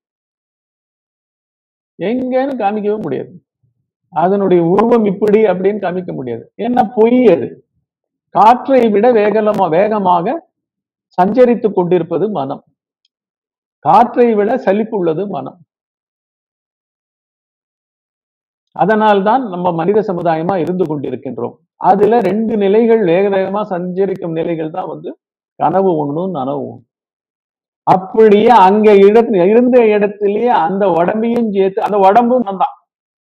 எங்கன்னு காமிக்கவே முடியாது. அதனுடைய உருவம் இப்படி அப்படின்னு காமிக்க முடியாது. என்ன பொய் அது. காற்றை விட வேகமாக சஞ்சரித்துக் கொண்டிருப்பது மனம். காற்றை விட சலிப்பு உள்ளது மனம். அதனால்தான் நம்ம மனித சமுதாயமா இருந்து கொண்டிருக்கின்றோம். அதுல 2 நிலைகள் வேகமா சஞ்சரிக்கும் நிலைகள் தான் வந்து கனவு ஒண்ணு, நனவு ஒண்ணு. அப்படியே அங்க இருந்த இடத்திலேயே அந்த உடம்பையும் சேர்த்து, அந்த உடம்பும் மனம்தான்.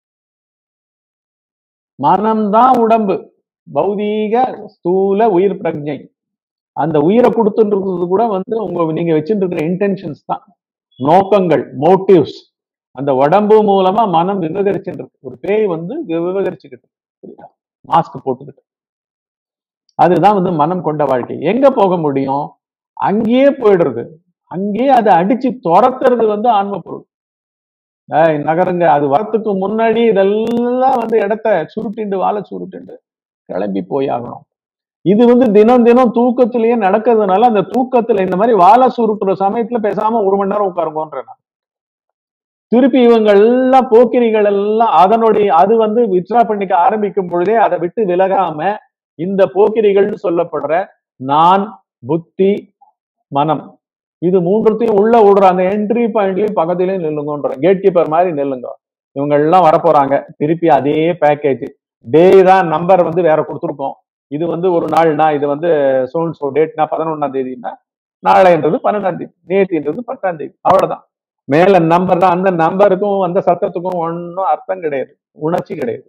மனம்தான் உடம்பு. பௌதீக ஸ்தூல உயிர் பிரஜை. அந்த உயிரை கொடுத்துன்றது கூட வந்து நீங்க வச்சுட்டு இருக்கிற இன்டென்ஷன்ஸ் தான், நோக்கங்கள், மோட்டிவ்ஸ். அந்த உடம்பு மூலமா மனம் விவகரிச்சுட்டு இருக்கு. ஒரு பேய் வந்து விவகரிச்சுக்கிட்டு மாஸ்க் போட்டுக்கிட்டு. அதுதான் வந்து மனம் கொண்ட வாழ்க்கை. எங்க போக முடியும்? அங்கேயே போயிடுறது. அங்கேயே அதை அடிச்சு துரத்துறது வந்து ஆன்ம பொருள். நகருங்க. அது வரத்துக்கு முன்னாடி இதெல்லாம் வந்து இடத்த சுருட்டிண்டு வாழை சுருட்டிண்டு கிளம்பி போயாகணும். இது வந்து தினம் தினம் தூக்கத்திலேயே நடக்கிறதுனால அந்த தூக்கத்துல இந்த மாதிரி வாழை சுருட்டுற சமயத்துல பேசாம 1 மணி நேரம் உட்காருங்கன்ற. திருப்பி இவங்க எல்லாம் போக்கிரிகள் எல்லாம் அது வந்து வித்ரா பண்ணிக்க ஆரம்பிக்கும் பொழுதே அதை விட்டு விலகாம இந்த போக்கிரிகள்னு சொல்லப்படுற நான், புத்தி, மனம், இது மூன்றுத்தையும் உள்ள விடுற அந்த என்ட்ரி பாயிண்ட்லயும் பக்கத்திலயும் நில்லுங்கன்ற. கேட் கீப்பர் மாதிரி நில்லுங்க. இவங்க எல்லாம் வரப்போறாங்க. திருப்பி அதே பேக்கேஜ். டே தான் நம்பர் வந்து வேற கொடுத்துருக்கோம். இது வந்து ஒரு நாள்னா இது வந்து சோ டேட்னா 11ஆம் தேதினா நாளைன்றது 12ஆம் தேதி, நேற்றுன்றது 10ஆம் தேதி. அவ்வளவுதான். மேல நம்பர் தான். அந்த நம்பருக்கும் அந்த சத்தத்துக்கும் ஒன்னும் அர்த்தம் கிடையாது, உணர்ச்சி கிடையாது.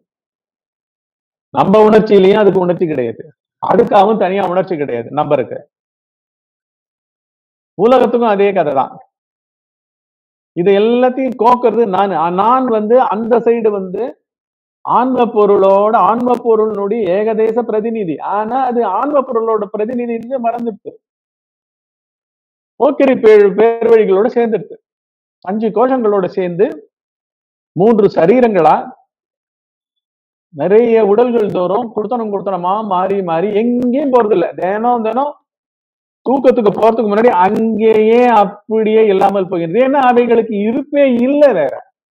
நம்ம உணர்ச்சியிலையும் அதுக்கு உணர்ச்சி கிடையாது. அதுக்காகவும் தனியா உணர்ச்சி கிடையாது நம்பருக்கு. உலகத்துக்கும் அதே கதை தான். இது எல்லாத்தையும் கோக்கிறது நான் வந்து அந்த சைடு வந்து ஆன்ம பொருளுடைய ஏகதேச பிரதிநிதி. ஆனா அது ஆன்ம பொருளோட பிரதிநிதி மறந்துட்டு போக்கிரி பேர் வழிகளோட சேர்ந்துட்டு 5 கோஷங்களோட சேர்ந்து 3 சரீரங்களா நிறைய உடல்கள் தோறும் குடுத்தனமா மாறி மாறி எங்கேயும் போறது இல்ல. தினம் தூக்கத்துக்கு போறதுக்கு முன்னாடி அங்கேயே அப்படியே இல்லாமல் போகிறது. ஏன்னா அவைகளுக்கு இருப்பே இல்லை, வேற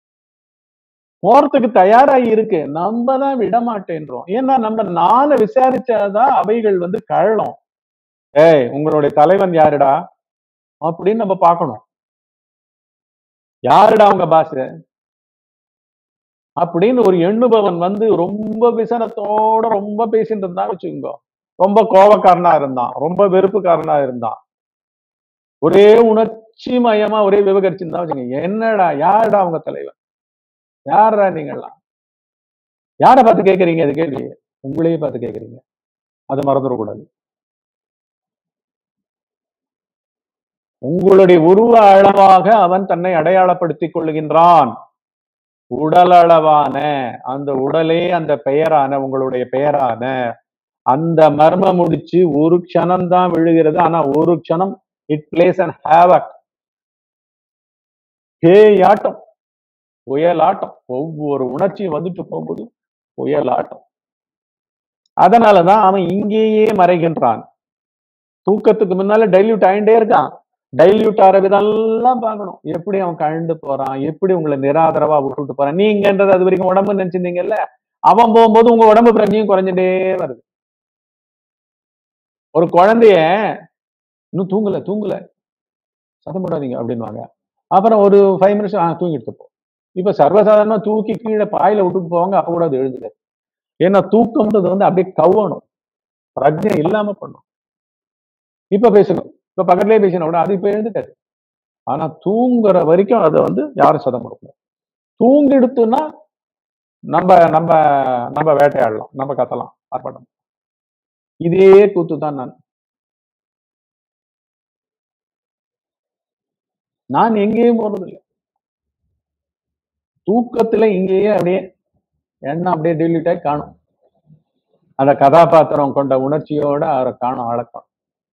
போறதுக்கு தயாராகி இருக்கு. நம்ம தான் விட மாட்டேன்றோம். ஏன்னா நம்ம நாளை விசாரிச்சாதான் அவைகள் வந்து கழலும். உங்களுடைய தலைவன் யாருடா அப்படின்னு நம்ம பார்க்கணும். யாருடா உங்க பாஸ் அப்படின்னு ஒரு எண்ணுபவன் வந்து ரொம்ப விசனத்தோட ரொம்ப பேசிட்டு இருந்தா வச்சுக்கோங்க, ரொம்ப கோபக்காரனா இருந்தான், ரொம்ப வெறுப்புக்காரனா இருந்தான், ஒரே உணர்ச்சி மயமா ஒரே விவகரிச்சுன்னு தான் வச்சுங்க. என்னடா யாருடா அவங்க தலைவர், யாரா நீங்கெல்லாம், யாரை பார்த்து கேட்கறீங்க அது கேள்வி? உங்களையே பார்த்து கேட்கறீங்க. அதை மறந்துடக்கூடாது. உங்களுடைய உருவ அளவாக அவன் தன்னை அடையாளப்படுத்திக் கொள்ளுகின்றான். உடல் அளவான அந்த உடலே அந்த பெயரான உங்களுடைய பெயரான அந்த மர்ம முடிச்சு ஒரு க்ஷணம் தான் விழுகிறது. ஆனா ஒரு க்ஷணம் இட் பிளேஸ் அண்ட் ஹேவக். பேயாட்டம், புயலாட்டம், ஒவ்வொரு உணர்ச்சியும் வந்துட்டு போகும்போது புயலாட்டம். அதனாலதான் அவன் இங்கேயே மறைகின்றான். தூக்கத்துக்கு முன்னால டைல்யூட் ஆயிட்டே இருக்கான். டைல்யூட் ஆற விதெல்லாம் பார்க்கணும். எப்படி அவன் கழண்டு போறான், எப்படி உங்களை நிராதரவா விட்டுட்டு போறான். நீங்கன்றது அது வரைக்கும் உடம்பு நினைச்சிருந்தீங்கல்ல, அவன் போகும்போது உங்க உடம்பு பிரச்சனையும் குறைஞ்சிட்டே வருது. ஒரு குழந்தைய இன்னும் தூங்கல தூங்கல சத்தம் போடாதீங்க அப்படின்வாங்க. அப்புறம் ஒரு 5 மினிட்ஸ் தூங்கிட்டு போ. இப்ப சர்வசாதாரணமா தூக்கி கீழே பாயில விட்டுட்டு போவாங்க, அப்ப கூட அது எழுதுல. ஏன்னா தூக்கம்ன்றது வந்து அப்படியே கவ்வணும், பிரஜை இல்லாம பண்ணும். இப்ப பேசணும், இப்ப பக்கத்துலயே பேசணும் கூட அது இப்ப எழுந்துட்டாரு. ஆனா தூங்குற வரைக்கும் அதை வந்து யாரும் சத்தம் போடக்கூடாது. தூங்கிடுத்துன்னா நம்ம நம்ம நம்ம வேட்டையாடலாம், நம்ம கத்தலாம், ஆர்ப்பாட்டம். இதே கூத்து தான் நான் எங்கேயும் போறதில்லை. தூக்கத்துல இங்கேயே அப்படியே எண்ணம் அப்படியே டெலிட் ஆகி காணும். அந்த கதாபாத்திரம் கொண்ட உணர்ச்சியோட அவரை காணும், அழக்கம்.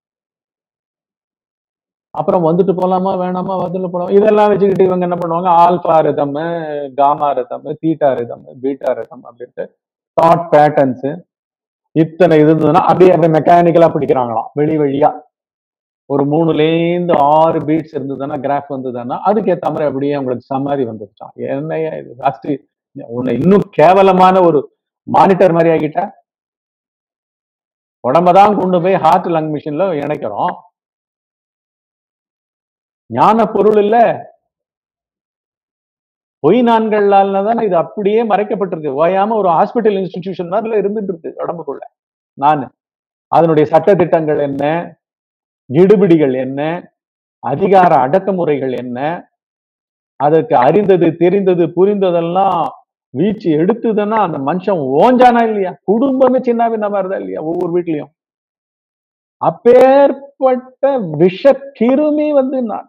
அப்புறம் வந்துட்டு போலாமா வேணாமா, வந்துட்டு போலாமா, இதெல்லாம் வச்சுக்கிட்டு இவங்க என்ன பண்ணுவாங்க, alpha rhythm, gamma rhythm, theta rhythm, beta rhythm அப்படின்ட்டு தாட் பேட்டர்ன்ஸ் இத்தனை இது இருந்ததுன்னா அப்படியே அப்படியே மெக்கானிக்கலா பிடிக்கிறாங்களாம். வெளி வழியா ஒரு 3 to 6 பீட்ஸ் இருந்ததுன்னா, கிராஃப் வந்ததுன்னா அதுக்கு ஏத்த மாதிரி அப்படியே உங்களுக்கு சமாதி வந்துருச்சான். என்னையா இது லாஸ்ட் உன்னை இன்னும் கேவலமான ஒரு மானிட்டர் மாதிரி ஆகிட்ட. உடம்பதான் கொண்டு போய் ஹார்ட் லங் மிஷின்ல இணைக்கிறோம். ஞான பொருள் இல்ல, பொய் நான்களால தானே இது அப்படியே மறைக்கப்பட்டிருக்கு. ஓயாம ஒரு ஹாஸ்பிட்டல் இன்ஸ்டிடியூஷன் மாதிரி இருந்துட்டு இருக்கு உடம்புக்குள்ள. நான் அதனுடைய சட்ட திட்டங்கள் என்ன, இடுபிடிகள் என்ன, அதிகார அடக்குமுறைகள் என்ன, அதற்கு அறிந்தது தெரிந்தது புரிந்ததெல்லாம் வீச்சு எடுத்துதுன்னா அந்த மனுஷன் ஓஞ்சானா இல்லையா? குடும்பமே சின்ன பின்னமா இருந்தா இல்லையா ஒவ்வொரு வீட்லயும்? அப்பேற்பட்ட விஷ கிருமி வந்து நான்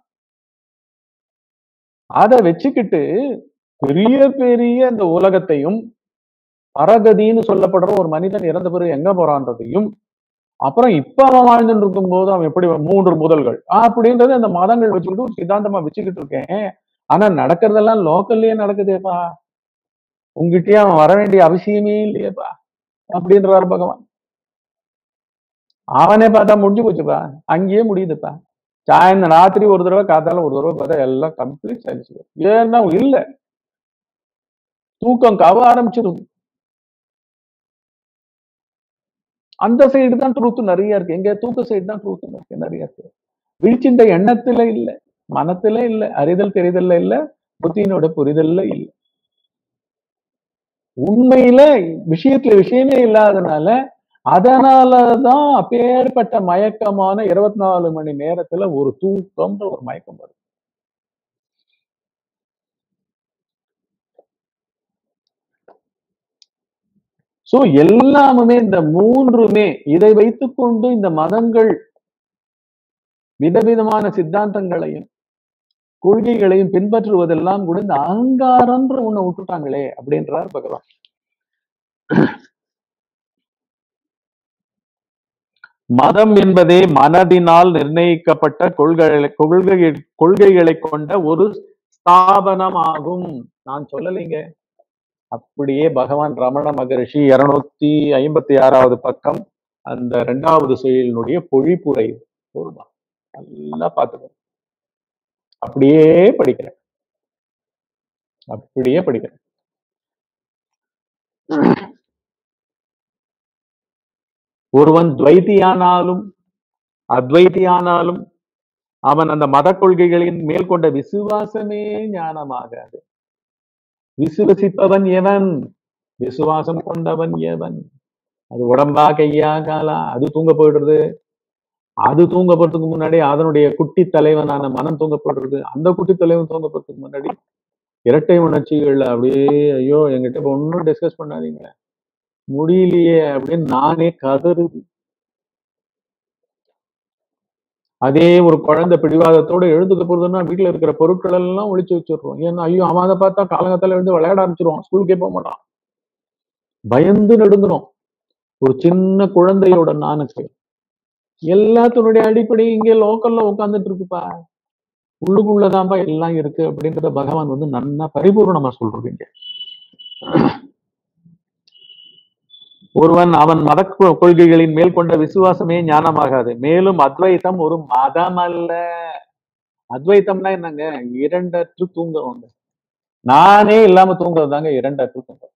அதை வச்சுக்கிட்டு பெரிய பெரிய இந்த உலகத்தையும் பரகதின்னு சொல்லப்படுற ஒரு மனிதன் இறந்த பிறகு எங்க போறான்றதையும், அப்புறம் இப்ப அவன் வாழ்ந்துட்டு இருக்கும் போது அவன் எப்படி 3 முதல்கள் அப்படின்றது அந்த மதங்கள் வச்சுக்கிட்டு ஒரு சித்தாந்தமா வச்சுக்கிட்டு இருக்கேன். ஆனா நடக்கிறதெல்லாம் லோக்கல்லயே நடக்குதேப்பா, உங்ககிட்டயே அவன் வர வேண்டிய அவசியமே இல்லையேப்பா அப்படின்றாரு பகவான். அவனே பார்த்தா முடிஞ்சு போச்சுப்பா, அங்கேயே முடியுதுப்பா. சாயந்தரம் ராத்திரி ஒரு தடவை, காத்தால ஒரு தடவை பார்த்தா எல்லாம் கம்ப்ளீட் ஆயிடுச்சு. ஏன்னா இல்ல, தூக்கம் கவ ஆரம்பிச்சிடும். அந்த சைடு தான் ட்ரூத் நிறைய இருக்கு. எங்க தூக்க சைடு தான் ட்ரூத் இருக்கு நிறைய இருக்கு. வீழ்ச்சின்ற எண்ணத்துல இல்ல, மனத்துல இல்ல, அறிதல் தெரிதல்ல இல்ல, புத்தியினோட புரிதல்ல இல்ல. உண்மையில விஷயத்துல விஷயமே இல்லாதனால, அதனாலதான் அப்பேற்பட்ட மயக்கமான 24 மணி நேரத்துல ஒரு தூக்கம்ன்ற ஒரு மயக்கம் வருது. சோ எல்லாமுமே இந்த 3மே இதை வைத்துக்கொண்டு இந்த மதங்கள் விதவிதமான சித்தாந்தங்களையும் கொள்கைகளையும் பின்பற்றுவதெல்லாம் கூட இந்த அகங்காரம்ன்ற ஒண்ணு விட்டுட்டாங்களே அப்படின்றார் பகவான். மதம் என்பதே மனதினால் நிர்ணயிக்கப்பட்ட கொள்கைகளை கொண்ட ஒரு ஸ்தாபனம் ஆகும். நான் சொல்லலைங்க. அப்படியே பகவான் ரமண மகரிஷி 256வது பக்கம் அந்த 2வது செயலினுடைய பொழிப்புரை போதுதான். நல்லா பார்த்துக்கணும். அப்படியே படிக்கிறேன், அப்படியே படிக்கிறேன். ஒருவன் துவைத்தியானாலும் அத்வைத்தியானாலும் அவன் அந்த மத கொள்கைகளின் மேல் கொண்ட விசுவாசமே ஞானமாகாது. விசுவசிப்பவன் எவன், விசுவாசம் கொண்டவன் எவன், அது உடம்பா கையா காலா அது தூங்க போயிடுறது, அது தூங்கப்படுறதுக்கு முன்னாடி அதனுடைய குட்டி தலைவனான மனம் தூங்கப்படுறது. அந்த குட்டி தலைவன் தூங்கப்படுறதுக்கு முன்னாடி இரட்டை உணர்ச்சிகள்ல அப்படியே ஐயோ என்கிட்ட இப்ப ஒன்னும் டிஸ்கஸ் பண்ணாதீங்க முடியலையே அப்படின்னு நானே கதறுது. அதே ஒரு குழந்தை பிடிவாதத்தோட எழுந்துக்க போறதுன்னா வீட்டுல இருக்கிற பொருட்கள் எல்லாம் ஒழிச்சு வச்சிடுறோம். ஏன்னா ஐயோ அவன் அதை பார்த்தா காலங்கத்தால எழுந்து விளையாட ஆரம்பிச்சிருவான், ஸ்கூலுக்கே போக மாட்டான், பயந்து நடுங்கணும். ஒரு சின்ன குழந்தையோட நானுக்கு எல்லாத்தினுடைய அடிப்படை இங்க லோக்கல்ல உட்கார்ந்துட்டு இருக்குப்பா, உள்ளுக்குள்ளதான்ப்பா எல்லாம் இருக்கு அப்படின்றத பகவான் வந்து நன்னா பரிபூர்ணமா சொல்றது இங்க. ஒருவன் அவன் மத கொள்கைகளின் மேல் கொண்ட விசுவாசமே ஞானமாகாது. மேலும் அத்வைத்தம் ஒரு மதம் அல்ல. அத்வைத்தம்னா என்னங்க? இரண்டற்று தூங்குறவங்க, நானே இல்லாம தூங்குறது தாங்க இரண்டற்று தூங்குறது.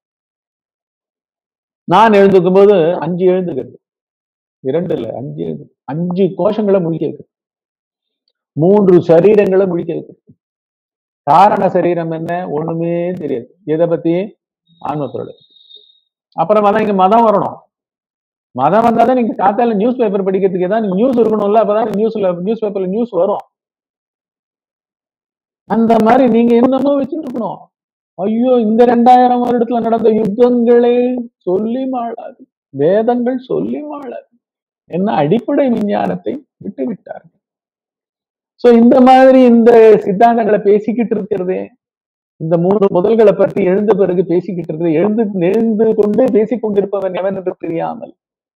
நான் எழுந்துக்கும் போது 5 எழுந்துக்கிறது, 2 இல்ல 5 எழுது, 5 கோஷங்களை முழிக்க வைக்கிறது, 3 சரீரங்களை முழிக்க வைக்கிறது. காரண சரீரம் என்ன? ஒண்ணுமே தெரியாது. எதை பத்தி? ஆன்மத்தோட. அப்புறமா தான் இங்க மதம் வரணும். மதம் வந்தாதான் நீங்க காத்தால நியூஸ் பேப்பர் படிக்கிறதுக்கு ஏதாவது நியூஸ் இருக்கணும்ல, அப்பதான் நியூஸ் பேப்பர்ல நியூஸ் வரும். அந்த மாதிரி நீங்க என்னமோ வச்சுட்டு இருக்கணும். ஐயோ இந்த 2000 வருடத்துல நடந்த யுத்தங்களே சொல்லி மாளாது, வேதங்கள் சொல்லி மாளாது, என்ன அடிப்படை விஞ்ஞானத்தை விட்டு விட்டார்கள். சோ இந்த மாதிரி இந்த சித்தாந்தங்களை பேசிக்கிட்டு இருக்கிறதே, இந்த 3 முதல்களை பற்றி எழுந்த பிறகு பேசிக்கிட்டு இருக்கிறது, எழுந்து கொண்டு பேசிக் கொண்டிருப்பவன் எவன் என்று தெரியாமல்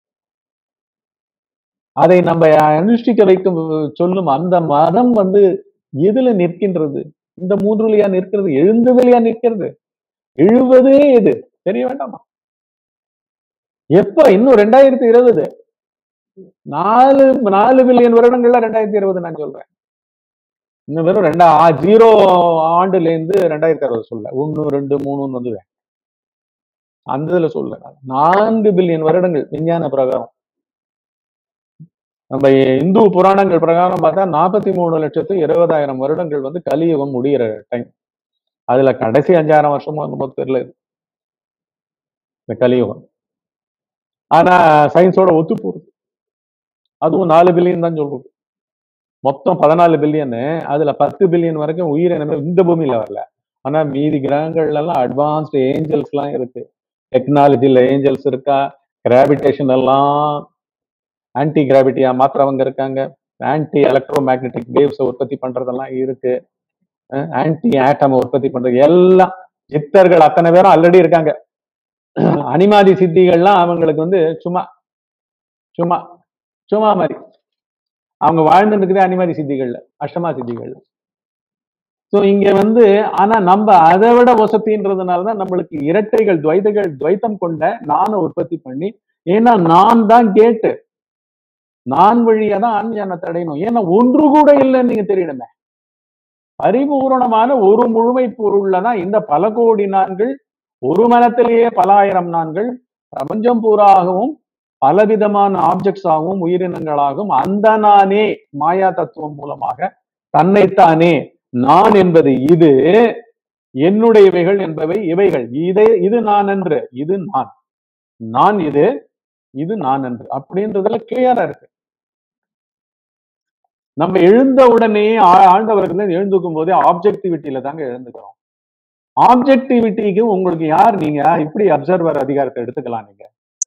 அதை நம்ம அனுஷ்டிக்க வைக்கும் சொல்லும் அந்த மதம் வந்து எதுல நிற்கின்றது? இந்த 3லயா நிற்கிறது? எழுந்ததுலயா நிற்கிறது? எழுவதே எது தெரிய வேண்டாமா? எப்ப? இன்னும் 2020, 4 பில்லியன் வருடங்கள்ல 2020 நான் சொல்றேன். இன்னும் வெறும் 0 ஆண்டுல இருந்து 2060 சொல்ல 1 2 3 வந்து அந்த இதுல சொல்ல 4 பில்லியன் வருடங்கள் விஞ்ஞான பிரகாரம். நம்ம இந்து புராணங்கள் பிரகாரம் பார்த்தா 43,20,000 வருடங்கள் வந்து கலியுகம் முடிகிற டைம். அதுல கடைசி 5,000 வருஷமும் நமக்கு தெரியல இந்த கலியுகம். ஆனா சயின்ஸோட ஒத்து போகுது. அதுவும் 4 பில்லியன் தான் சொல்றது. மொத்தம் 14 பில்லியன், அதுல 10 பில்லியன் வரைக்கும் உயிரினமே இந்த பூமியில வரல. ஆனா மீதி கிரகங்கள்ல எல்லாம் அட்வான்ஸ்டு ஏஞ்சல்ஸ் எல்லாம் இருக்கு. டெக்னாலஜில ஏஞ்சல்ஸ் இருக்கா, கிராவிடேஷன் எல்லாம் ஆன்டி கிராவிட்டியா மாத்திரவங்க இருக்காங்க, ஆன்டி எலக்ட்ரோ மேக்னெட்டிக் வேவ்ஸ் உற்பத்தி பண்றதெல்லாம் இருக்கு, ஆன்டி ஆட்டம் உற்பத்தி பண்றது எல்லாம் சித்தர்கள் அத்தனை பேரும் ஆல்ரெடி இருக்காங்க. அனிமாதி சித்திகள்லாம் அவங்களுக்கு வந்து சும்மா சும்மா சும்மா மாதிரி அவங்க வாழ்ந்து இருக்குது அனிமாதி சித்திகள்ல, அஷ்டமா சித்திகள்ல. சோ இங்க வந்து ஆனா நம்ம அதை விட வசதின்றதுனாலதான் நம்மளுக்கு இரட்டைகள் துவைத்தம் கொண்ட நானை உற்பத்தி பண்ணி, ஏன்னா நான் தான் கேட்டு, நான் வழியா தான் ஆன்மீகத்தை அடையணும். ஏன்னா ஒன்று கூட இல்லைன்னு நீங்க தெரியணுமே. பரிபூரணமான ஒரு முழுமை பொருள்லதான் இந்த பல கோடி நான்கள், ஒரு மனத்திலேயே பல ஆயிரம் நான்கள், பிரபஞ்சம் பூராகவும் பலவிதமான ஆப்ஜெக்ட்ஸ் ஆகவும் உயிரினங்களாகவும் அந்த நானே மாயா தத்துவம் மூலமாக தன்னைத்தானே நான் என்பது இது, என்னுடையவைகள் என்பவை இவைகள், இது நான் என்று, இது நான், நான் இது நான் என்று அப்படின்றதுல கிளியரா இருக்கு. நம்ம எழுந்த உடனே ஆழ்ந்தவர்கள் எழுந்துக்கும் போதே ஆப்ஜெக்டிவிட்டியில தாங்க எழுந்துக்கிறோம். ஆப்ஜெக்டிவிட்டிக்கு உங்களுக்கு யார்? நீங்க இப்படி அப்சர்வர் அதிகாரத்தை எடுத்துக்கலாம். நீங்க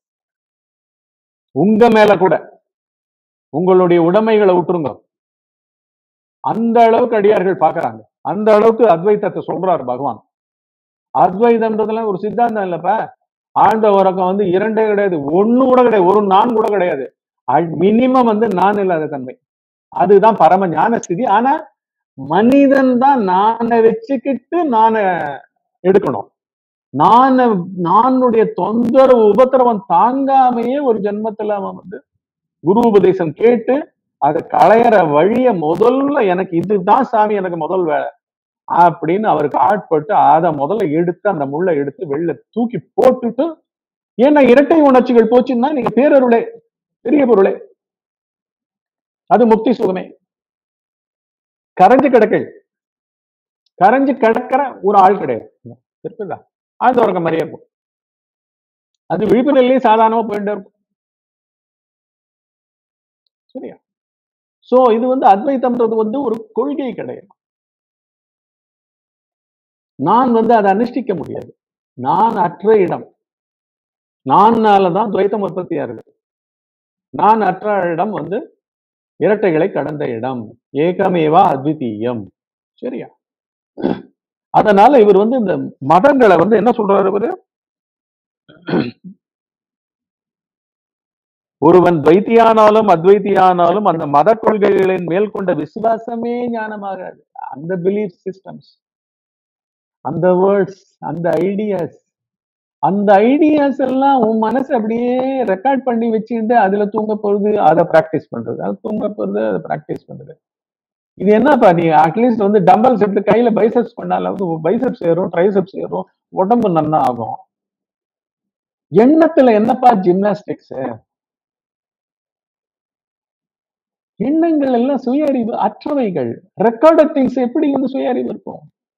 உங்க மேல கூட உங்களுடைய உடைமைகளை விட்டுருங்க, அந்த அளவுக்கு அடியார்கள் பாக்குறாங்க, அந்த அளவுக்கு அத்வைத்தத்தை சொல்றாரு பகவான். அத்வைதம்ன்றதுலாம் ஒரு சித்தாந்தம் இல்லப்ப. ஆழ்ந்த உறக்கம் வந்து 2 கிடையாது, 1 கூட கிடையாது, ஒரு நான் கூட கிடையாது. மினிமம் வந்து நான் இல்லாத தன்மை, அதுதான் பரம ஞான ஸ்திதி. ஆனா மனிதன் தான் நானை வச்சுக்கிட்டு நானை எடுக்கணும். நானுடைய தொந்தரவு உபத்திரவம் தாங்காமையே ஒரு ஜென்மத்துல அவன் வந்து குரு உபதேசம் கேட்டு அதை களையற வழிய முதல்ல எனக்கு இதுதான் சாமி எனக்கு முதல் வேலை அப்படின்னு அவருக்கு ஆட்பட்டு அதை முதல்ல எடுத்து அந்த முள்ள எடுத்து வெளில தூக்கி போட்டுட்டு, ஏன்னா இரட்டை உணர்ச்சிகள் போச்சுன்னா நீங்க பேரருளே, பெரிய பொருளே, அது முக்தி சுகமே. கரைஞ்சு கிடக்கிற ஒரு ஆள் கிடையாது. இருக்குதா? ஆழ்ந்த உறக்கம் மாதிரியே இருக்கும். அது விழிப்பு நிலையே சாதாரணமா போயிட்டே இருக்கும். சரியா? சோ இது வந்து அத்வைத்தம்ன்றது வந்து ஒரு கொள்கை கிடையாது. நான் வந்து அதை அனுஷ்டிக்க முடியாது. நான் அற்ற இடம். நான்னாலதான் துவைத்தம் உற்பத்தி ஆகுது. நான் அற்ற இடம் வந்து இரட்டைகளை கடந்த இடம். ஏகமேவா அத்விதீயம். சரியா? அதனால இவர் வந்து இந்த மதங்களை வந்து என்ன சொல்றாரு இவரு? ஒருவன் துவைத்தியானாலும் அத்வைத்தியானாலும் அந்த மத கொள்கைகளின் மேல் கொண்ட விசுவாசமே ஞானமாகாது. அந்த பிலீஃப் சிஸ்டம்ஸ், அந்த வேர்ட்ஸ், அந்த ஐடியாஸ் எல்லாம் உன் மனசு அப்படியே ரெக்கார்ட் பண்ணி வச்சுட்டு அதுல தூங்க போறது, அதை பிராக்டிஸ் பண்றது, அது தூங்க போறது, அதை பிராக்டிஸ் பண்றது. இது என்னப்பா நீ அட்லீஸ்ட் வந்து டம்பல்ஸ் எடுத்து கையில பைசெப்ஸ் பண்ணாலாவது பைசெப்ஸ் ஏறும், ட்ரைசெப்ஸ் ஏறும், உடம்பு நன்னா ஆகும். எண்ணத்துல என்னப்பா ஜிம்னாஸ்டிக்ஸ்? எண்ணங்கள் எல்லாம் சுய அறிவு அற்றவைகள். ரெக்கார்டட் திங்ஸ் எப்படி வந்து சுய அறிவு இருக்கும்?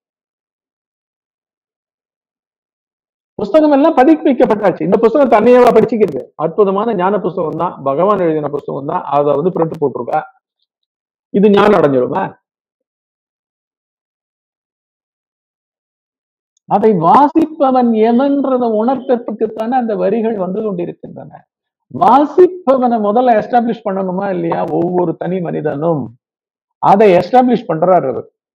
புஸ்தகம் எல்லாம் பதிப்பிக்கப்பட்டாச்சு. இந்த புஸ்தகம் தன்னையவா படிச்சுக்கிறது? அற்புதமான ஞான புஸ்தகம் தான், பகவான் எழுதின புஸ்தகம் தான். அதை வந்து பிரிண்ட் போட்டிருக்கா, இது ஞானம் அடைஞ்சிருமா? அதை வாசிப்பவன் எவன்றதை உணர்த்தத்துக்குத்தானே அந்த வரிகள் வந்து கொண்டிருக்கின்றன. வாசிப்பவனை முதல்ல எஸ்டாப்ளிஷ் பண்ணணுமா இல்லையா? ஒவ்வொரு தனி மனிதனும் அதை எஸ்டாப்ளிஷ் பண்றாரு.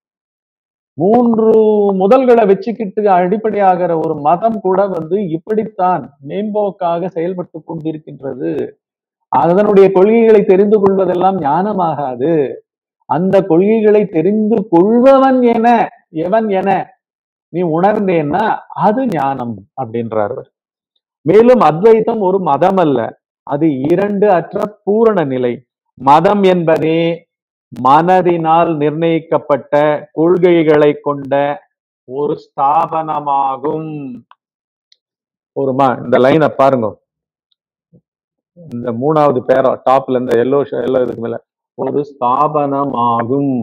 3 முதல்களை வச்சுக்கிட்டு அடிப்படையாகிற ஒரு மதம் கூட வந்து இப்படித்தான் மேம்போக்காக செயல்பட்டு கொண்டிருக்கின்றது. அதனுடைய கொள்கைகளை தெரிந்து கொள்வதெல்லாம் ஞானமாகாது. அந்த கொள்கைகளை தெரிந்து கொள்பவன் எவன் என நீ உணர்ந்தேன்னா அது ஞானம் அப்படின்றாரு. மேலும் அத்வைத்தம் ஒரு மதம் அல்ல, அது 2 அற்ற பூரண நிலை. மதம் என்பதே மனதினால் நிர்ணயிக்கப்பட்ட கொள்கைகளை கொண்ட ஒரு ஸ்தாபனமாகும். ஒருமா இந்த லைனை பாருங்க, இந்த 3வது பேரா டாப்ல இந்த எல்லோ இதுக்கு மேல, ஒரு ஸ்தாபனமாகும்,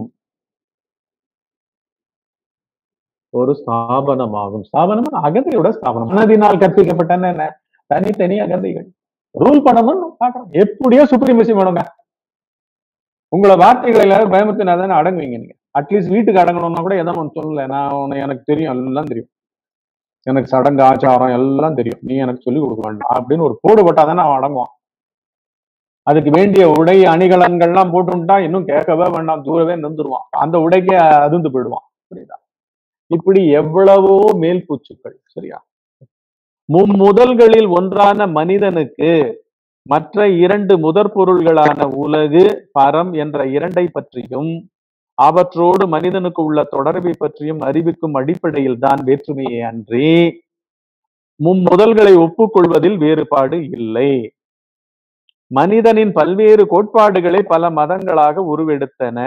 ஒரு ஸ்தாபனமாகும். ஸ்தாபனம் அகந்தையோட ஸ்தாபனம். மனதினால் கற்பிக்கப்பட்ட என்ன? தனித்தனி அகந்தைகள். ரூல் பண்ணணும்னு பாக்குறோம். எப்படியோ சுப்ரீமசி வேணுங்க. உங்களை வார்த்தைகளை எல்லாரும் பயமுத்தினா தானே அடங்குவீங்க நீங்க. அட்லீஸ்ட் வீட்டுக்கு அடங்கணும்னா கூட எதாவது ஒன்று சொல்லல, நான் எனக்கு தெரியும், எல்லாம் தெரியும், எனக்கு சடங்கு ஆச்சாரம் எல்லாம் தெரியும், நீ எனக்கு சொல்லிக் கொடுக்க வேண்டாம் அப்படின்னு ஒரு போடு போட்டாதானே அவன் அடங்குவான். அதுக்கு வேண்டிய உடை அணிகலன்கள்லாம் போட்டுட்டா இன்னும் கேட்கவே வேண்டாம், தூரவே நின்றுடுவான், அந்த உடைக்கு அதிர்ந்து போயிடுவான். புரியுதா? இப்படி எவ்வளவோ மேல் பூச்சுக்கள். சரியா? மும்முதல்களில் ஒன்றான மனிதனுக்கு மற்ற 2 முதற் பொருள்களான உலகு, பரம் என்ற 2ஐ பற்றியும் அவற்றோடு மனிதனுக்கு உள்ள தொடர்பை பற்றியும் அறிவிக்கும் அடிப்படையில் தான் வேற்றுமையே அன்றி மும்முதல்களை ஒப்புக்கொள்வதில் வேறுபாடு இல்லை. மனிதனின் பல்வேறு கோட்பாடுகளை பல மதங்களாக உருவெடுத்தன.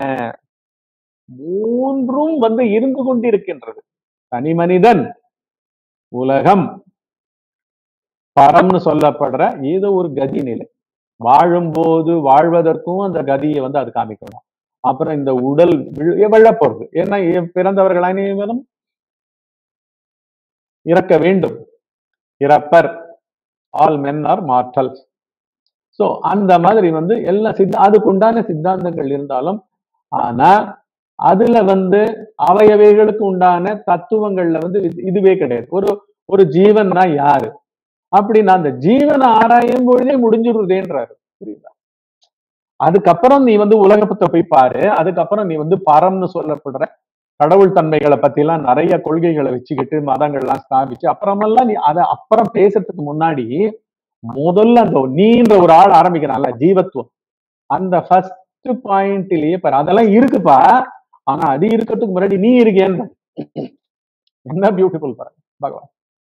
3ம் வந்து இருந்து கொண்டிருக்கின்றது. தனி மனிதன், உலகம், பரம்னு சொல்லப்படுற ஏதோ ஒரு கதி நிலை. வாழும்போது வாழ்வதற்கும் அந்த கதியை வந்து அது காமிக்கணும். அப்புறம் இந்த உடல் விழப்போறது. ஏன்னா பிறந்தவர்கள் அனைவரும் இறக்க வேண்டும், இறப்பர், all men are mortals. So அந்த மாதிரி வந்து எல்லா அதுக்கு உண்டான சித்தாந்தங்கள் இருந்தாலும், ஆனா அதுல வந்து அவையவைகளுக்கு உண்டான தத்துவங்கள்ல வந்து இதுவே கிடையாது. ஒரு ஜீவன்னா யாரு அப்படின்னா அந்த ஜீவனை ஆராயும் பொழுதே முடிஞ்சிருதேன்றாரு. புரியுதா? அதுக்கப்புறம் நீ வந்து உலகத்தை போய் பாரு. அதுக்கப்புறம் நீ வந்து பரம்னு சொல்லப்படுற கடவுள் தன்மைகளை பத்தி எல்லாம் நிறைய கொள்கைகளை வச்சுக்கிட்டு மதங்கள்லாம் ஸ்தாபிச்சு அப்புறமெல்லாம் நீ அதை அப்புறம் பேசுறதுக்கு முன்னாடி முதல்ல அந்த நீன்ற ஒரு ஆள் ஆரம்பிக்கிறான்ல, ஜீவத்துவம், அந்த ஃபர்ஸ்ட் பாயிண்ட்லயே பாரு. அதெல்லாம் இருக்குப்பா, ஆனா அது இருக்கிறதுக்கு முன்னாடி நீ இருக்கேன்னு என்ன பியூட்டிஃபுல் பாரு பகவான்.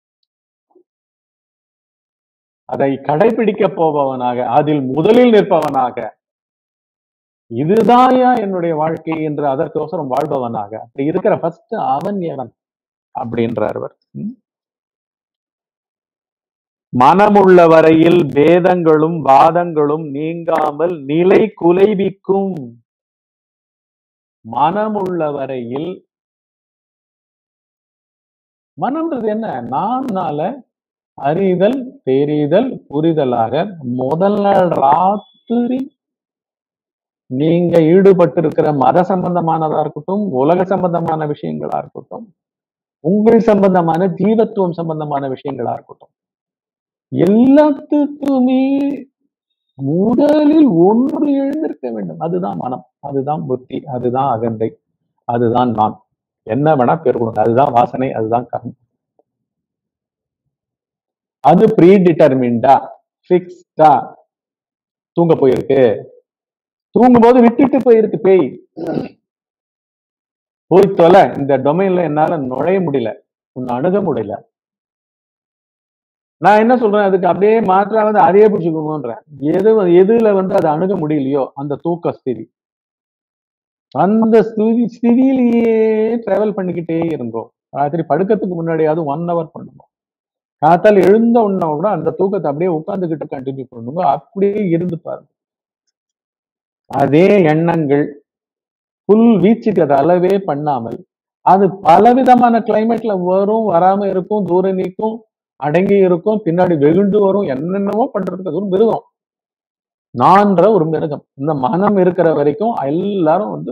அதை கடைபிடிக்க போபவனாக, அதில் முதலில் நிற்பவனாக, இதுதாயா என்னுடைய வாழ்க்கை என்று அதற்கோசரம் வாழ்பவனாக அப்படி இருக்கிற ஃபர்ஸ்ட் அவன் எவன் அப்படின்றார். மனமுள்ள வரையில் பேதங்களும் வாதங்களும் நீங்காமல் நிலை குலைவிக்கும். மனமுள்ள வரையில், மனம்ன்றது என்ன? நான்னால அறிதல், தெரிதல், புரிதலாக முதல் நாள் ராத்திரி நீங்க ஈடுபட்டு இருக்கிற மத சம்பந்தமானதா இருக்கட்டும், உலக சம்பந்தமான விஷயங்களா இருக்கட்டும், உங்கள் சம்பந்தமான ஜீவத்துவம் சம்பந்தமான விஷயங்களா இருக்கட்டும், எல்லாத்துக்குமே முதலில் ஒன்று எழுந்திருக்க வேண்டும். அதுதான் மனம், அதுதான் புத்தி, அதுதான் அகந்தை, அதுதான் நான். என்ன வேணா பேர் கொடுங்க, அதுதான் வாசனை, அதுதான் கர்மம். அது ப்ரீ டிட்டர்மின்டா, பிக்ஸ்டா தூங்க போயிருக்கு. தூங்கும்போது விட்டுட்டு போயிருக்கு பேய். போய் தொலை, இந்த டொமைன்ல என்னால நுழைய முடியல, உன்னை அணுக முடியல. நான் என்ன சொல்றேன், அதுக்கு அப்படியே மாற்றா வந்து அதையே பிடிச்சுக்கோங்கன்றேன். எதுல வந்து அதை அணுக முடியலையோ அந்த தூக்க ஸ்திதி, அந்த ஸ்திதியிலேயே டிராவல் பண்ணிக்கிட்டே இருந்தோம். ராத்திரி படுக்கிறதுக்கு முன்னாடியாவது 1 hour பண்ணணும். காத்தால் எழுந்த உடனே கூட அந்த தூக்கத்தை அப்படியே உட்கார்ந்துகிட்டு கண்டினியூ பண்ணுங்க. அப்படியே இருந்து பாருங்க. அதே எண்ணங்கள் புல் வீச்சுக்கு அது அளவே பண்ணாமல், அது பலவிதமான கிளைமேட்ல வரும், வராம இருக்கும், தூர நீக்கும், அடங்கி இருக்கும், பின்னாடி வெகுண்டு வரும், என்னென்னவோ பண்றதுக்கு அது ஒரு மிருகம். நான்ற ஒரு மிருகம். இந்த மனம் இருக்கிற வரைக்கும் எல்லாரும் வந்து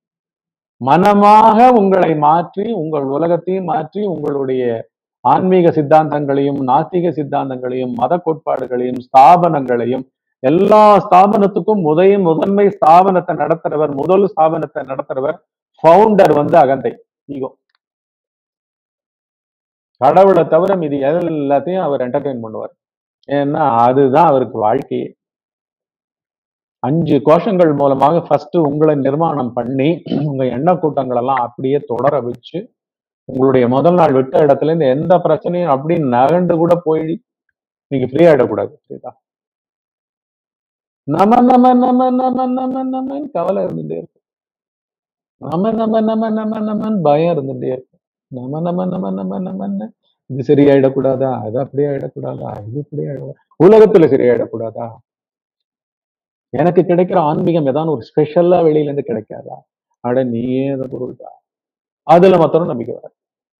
மனமாக உங்களை மாற்றி, உங்கள் உலகத்தையும் மாற்றி, உங்களுடைய ஆன்மீக சித்தாந்தங்களையும், நாத்திக சித்தாந்தங்களையும், மத கோட்பாடுகளையும், ஸ்தாபனங்களையும், எல்லா ஸ்தாபனத்துக்கும் முதன்மை ஸ்தாபனத்தை நடத்துறவர், முதல் ஸ்தாபனத்தை நடத்துறவர், ஃபவுண்டர் வந்து அகந்தை, ஈகோ. கடவுளை தவிர மீதி எல்லாத்தையும் அவர் என்டர்டெயின் பண்ணுவார். ஏன்னா அதுதான் அவருக்கு வாழ்க்கையே. 5 கோஷங்கள் மூலமாக ஃபர்ஸ்ட் உங்களை நிர்மாணம் பண்ணி, உங்க எண்ண கூட்டங்கள் எல்லாம் அப்படியே தொடர வச்சு, உங்களுடைய முதல் நாள் விட்ட இடத்துல இருந்து எந்த பிரச்சனையும் அப்படி நகண்டு கூட போய் நீங்க ஃப்ரீ ஆயிடக்கூடாது. சரிதா? நம நம நம நம நம நமன்னு கவலை இருந்துட்டே இருக்கும். நம நம நம நம நமன்னு பயம் இருந்துட்டே இருக்கும். நம நம நம நம நமன்னு இது சரியாயிடக்கூடாதா, அது அப்படியே ஆயிடக்கூடாதா, இது இப்படி ஆயிடக்கூடாது, உலகத்துல சரியாயிடக்கூடாதா, எனக்கு கிடைக்கிற ஆன்மீகம் ஏதாவது ஒரு ஸ்பெஷலா வெளியில இருந்து கிடைக்காதா, அட நீயே அந்த பொருள்தான், அதுல மாத்திரம் நம்பிக்கை வர,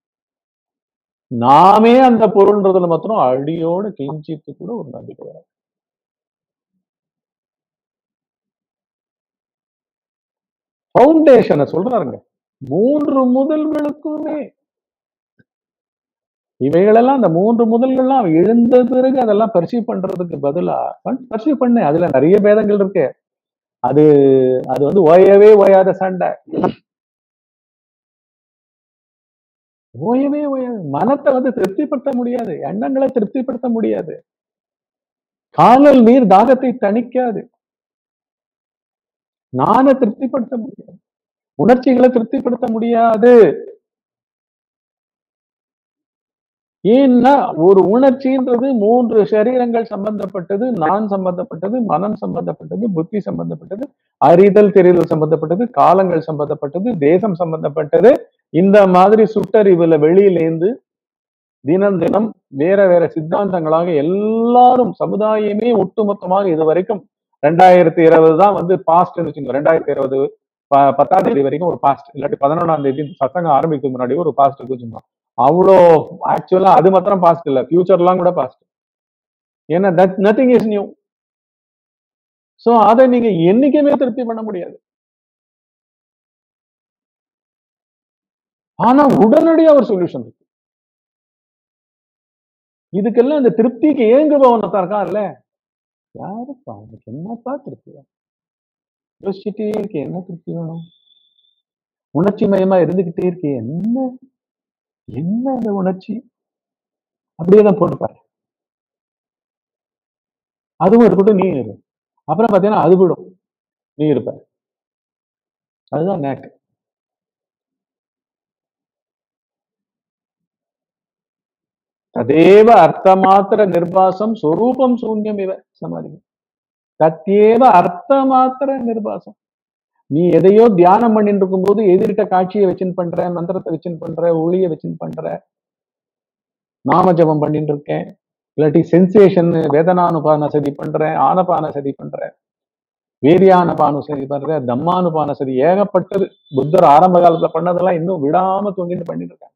நாமே அந்த பொருள்ன்றதுல மாத்திரம் அடியோட கிஞ்சித்து கூட ஒரு நம்பிக்கை வர. பவுண்டேஷனை சொல்றாருங்க. 3 முதல்களுக்குமே இவைகளெல்லாம், அந்த 3 முதல்கள்லாம் எழுந்த பிறகு அதெல்லாம் பர்சீவ் பண்றதுக்கு பதிலா பர்சீவ் பண்ணு, அதுல நிறைய பேதங்கள் இருக்கு. அது அது வந்து ஓயவே ஓயாத சண்டை, ஓயவே ஓயாது. மனத்தை வந்து திருப்திப்படுத்த முடியாது, எண்ணங்களை திருப்திப்படுத்த முடியாது, காணல் நீர் தாகத்தை தணிக்காது, நான திருப்திப்படுத்த முடியாது, உணர்ச்சிகளை திருப்திப்படுத்த முடியாது. ஏன்னா ஒரு உணர்ச்சின்றது 3 சரீரங்கள் சம்பந்தப்பட்டது, நான் சம்பந்தப்பட்டது, மனம் சம்பந்தப்பட்டது, புத்தி சம்பந்தப்பட்டது, அறிதல் தெரிதல் சம்பந்தப்பட்டது, காலங்கள் சம்பந்தப்பட்டது, தேசம் சம்பந்தப்பட்டது. இந்த மாதிரி சுட்டறிவுல வெளியிலேந்து தினம் தினம் வேற வேற சித்தாந்தங்களாக எல்லாரும் சமுதாயமே ஒட்டுமொத்தமாக இது வரைக்கும் 2020 தான் வந்து பாஸ்ட் வச்சுக்கோங்க. 2020 10ஆம் தேதி வரைக்கும் ஒரு பாஸ்ட், இல்லாட்டி 11ஆம் தேதி சத்தங்க ஆரம்பிக்கும் முன்னாடி ஒரு பாஸ்ட் வச்சுக்கோங்க. அவ்வளோ ஆக்சுவலா அது மாத்திரம் பாஸ்ட் இல்ல, ஃபியூச்சர்லாம் கூட பாஸ்ட். ஏன்னா நத்திங் இஸ் நியூ. சோ அதை நீங்க என்னைக்குமே திருப்தி பண்ண முடியாது. ஆனா உடனடியா ஒரு சொல்யூஷன் இருக்கு. இதுக்கெல்லாம் இந்த திருப்திக்கு ஏங்குபவன் இருக்கான்ல, யாருப்பா உனக்கு என்னப்பா திருப்தி வேணும்? யோசிச்சுட்டே இருக்கே, என்ன திருப்தி வேணும்? உணர்ச்சி மயமா இருந்துகிட்டே இருக்கே, என்ன என்ன அந்த உணர்ச்சி? அப்படியே தான் போட்டுப்பாரு. அதுவும் இருக்கட்டும், நீ இரு. அப்புறம் பாத்தீங்கன்னா அது விடும், நீ இருப்ப. அதுதான் நேக்கு. ததேவ அர்த்தமாத்திர நிர்பாசம் சொரூபம் சூன்யம் இவ சமாதி. தத்தேவ அர்த்தமாத்திர நிர்பாசம். நீ எதையோ தியானம் பண்ணிட்டு இருக்கும் போது எதிர்கிட்ட காட்சியை வச்சுன்னு பண்ற, மந்திரத்தை வச்சுன்னு பண்ற, ஒளியை வச்சுன்னு பண்ற, நாம ஜபம் பண்ணிட்டு இருக்கேன், இல்லாட்டி சென்சேஷன் வேதனானுபான சதி பண்றேன், ஆனபான சதி பண்றேன், வீரியானபானு சதி பண்றேன், தம்மானுபான சதி, ஏகப்பட்டது. புத்தர் ஆரம்ப காலத்துல பண்ணதெல்லாம் இன்னும் விடாம தூங்கிட்டு பண்ணிட்டு இருக்காங்க.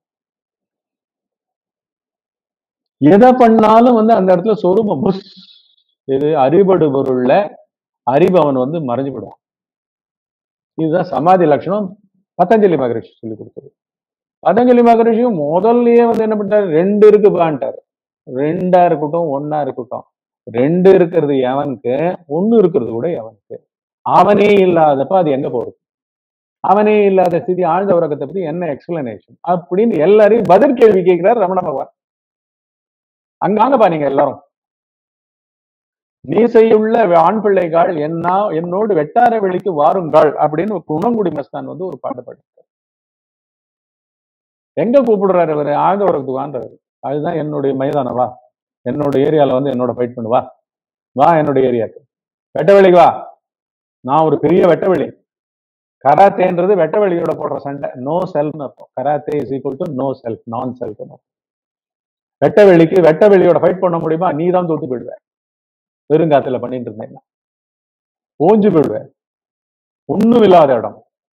எதை பண்ணாலும் வந்து அந்த இடத்துல சொரூபம் இது அறிபடு பொருள்ல அறிபவன் வந்து மறைஞ்சு விடுவான். இதுதான் சமாதி லட்சணம் பதஞ்சலி மகரிஷி சொல்லி கொடுத்தது. பதஞ்சலி மகரிஷியும் முதல்லயே வந்து என்ன பண்ணிட்டாரு, 2 இருக்குப்பான்ட்டாரு. 2ஆ இருக்கட்டும் 1ஆ இருக்கட்டும், 2 இருக்கிறது எவனுக்கு, 1 இருக்கிறது கூட எவனுக்கு. அவனே இல்லாதப்ப அது எங்க போறது? அவனே இல்லாத ஸ்திதி ஆழ்ந்த உறக்கத்தை பத்தி என்ன எக்ஸ்பிளனேஷன் அப்படின்னு எல்லாரையும் பதில் கேள்வி கேட்கிறார் ரமண பகவான். அங்காங்கப்பா நீங்க எல்லாரும் மீசையுள்ள ஆண் பிள்ளைகள் என்னோடு வெட்டார வெளிக்கு வாருங்கள் அப்படின்னு குணங்குடி மஸ்தான் வந்து ஒரு பாட்டு பாடிட்டார். எங்க கூப்பிடுறாரு இவரு? ஆழ்ந்த உறக்கத்துக்கு வான்றாரு. அதுதான் என்னுடைய மைதானம், வா என்னோட ஏரியால வந்து என்னோட ஃபைட் பண்ணுவா, வா என்னுடைய ஏரியாக்கு, வெட்ட வெளிக்கு வா, நான் ஒரு பெரிய வெட்ட வெளி. கராத்தேன்றது வெட்ட வெளியோட போடுற சண்டை, நோ செல்ஃப்னு அர்த்தம். Karate is equal to no self, non self. வெட்ட வெளியோட ஃபைட் பண்ண முடியுமா? நீ தான் தோத்து போயிடுவ. பெருங்காத்துல பண்ணிட்டு இருந்தேன், ஓஞ்சு போயிடுவேன். ஒண்ணும் இல்லாத இடம்.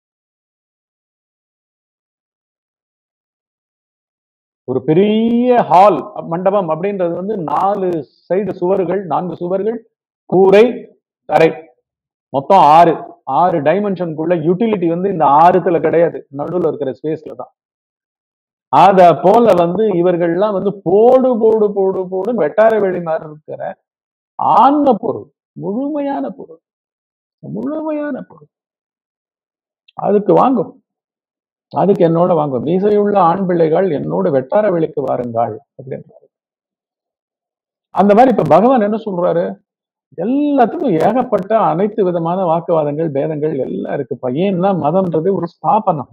ஒரு பெரிய ஹால் மண்டபம் அப்படின்றது வந்து 4 சைடு சுவர்கள், 4 சுவர்கள், கூரை, தரை, மொத்தம் 6 டைமென்ஷனுக்குள்ள யூட்டிலிட்டி வந்து இந்த 6த்துல கிடையாது, நடுவில் இருக்கிற ஸ்பேஸ்ல தான். அத போல வந்து இவர்கள்லாம் வந்து போடு போடு போடு போடு வெட்டார வெளி மாதிரி இருக்கிற ஆன்ம பொருள், முழுமையான பொருள், முழுமையான பொருள். அதுக்கு வாங்கும், அதுக்கு என்னோட வாங்கும். மீசையுள்ள ஆண் பிள்ளைகள் என்னோட வெட்டார வெளிக்கு வாருங்கள் அப்படின்றாரு. அந்த மாதிரி இப்ப பகவான் என்ன சொல்றாரு, எல்லாத்துக்கும் ஏகப்பட்ட அனைத்து விதமான வாக்குவாதங்கள், பேதங்கள் எல்லாம் இருக்குப்பா. ஏன்னா மதம்ன்றது ஒரு ஸ்தாபனம்,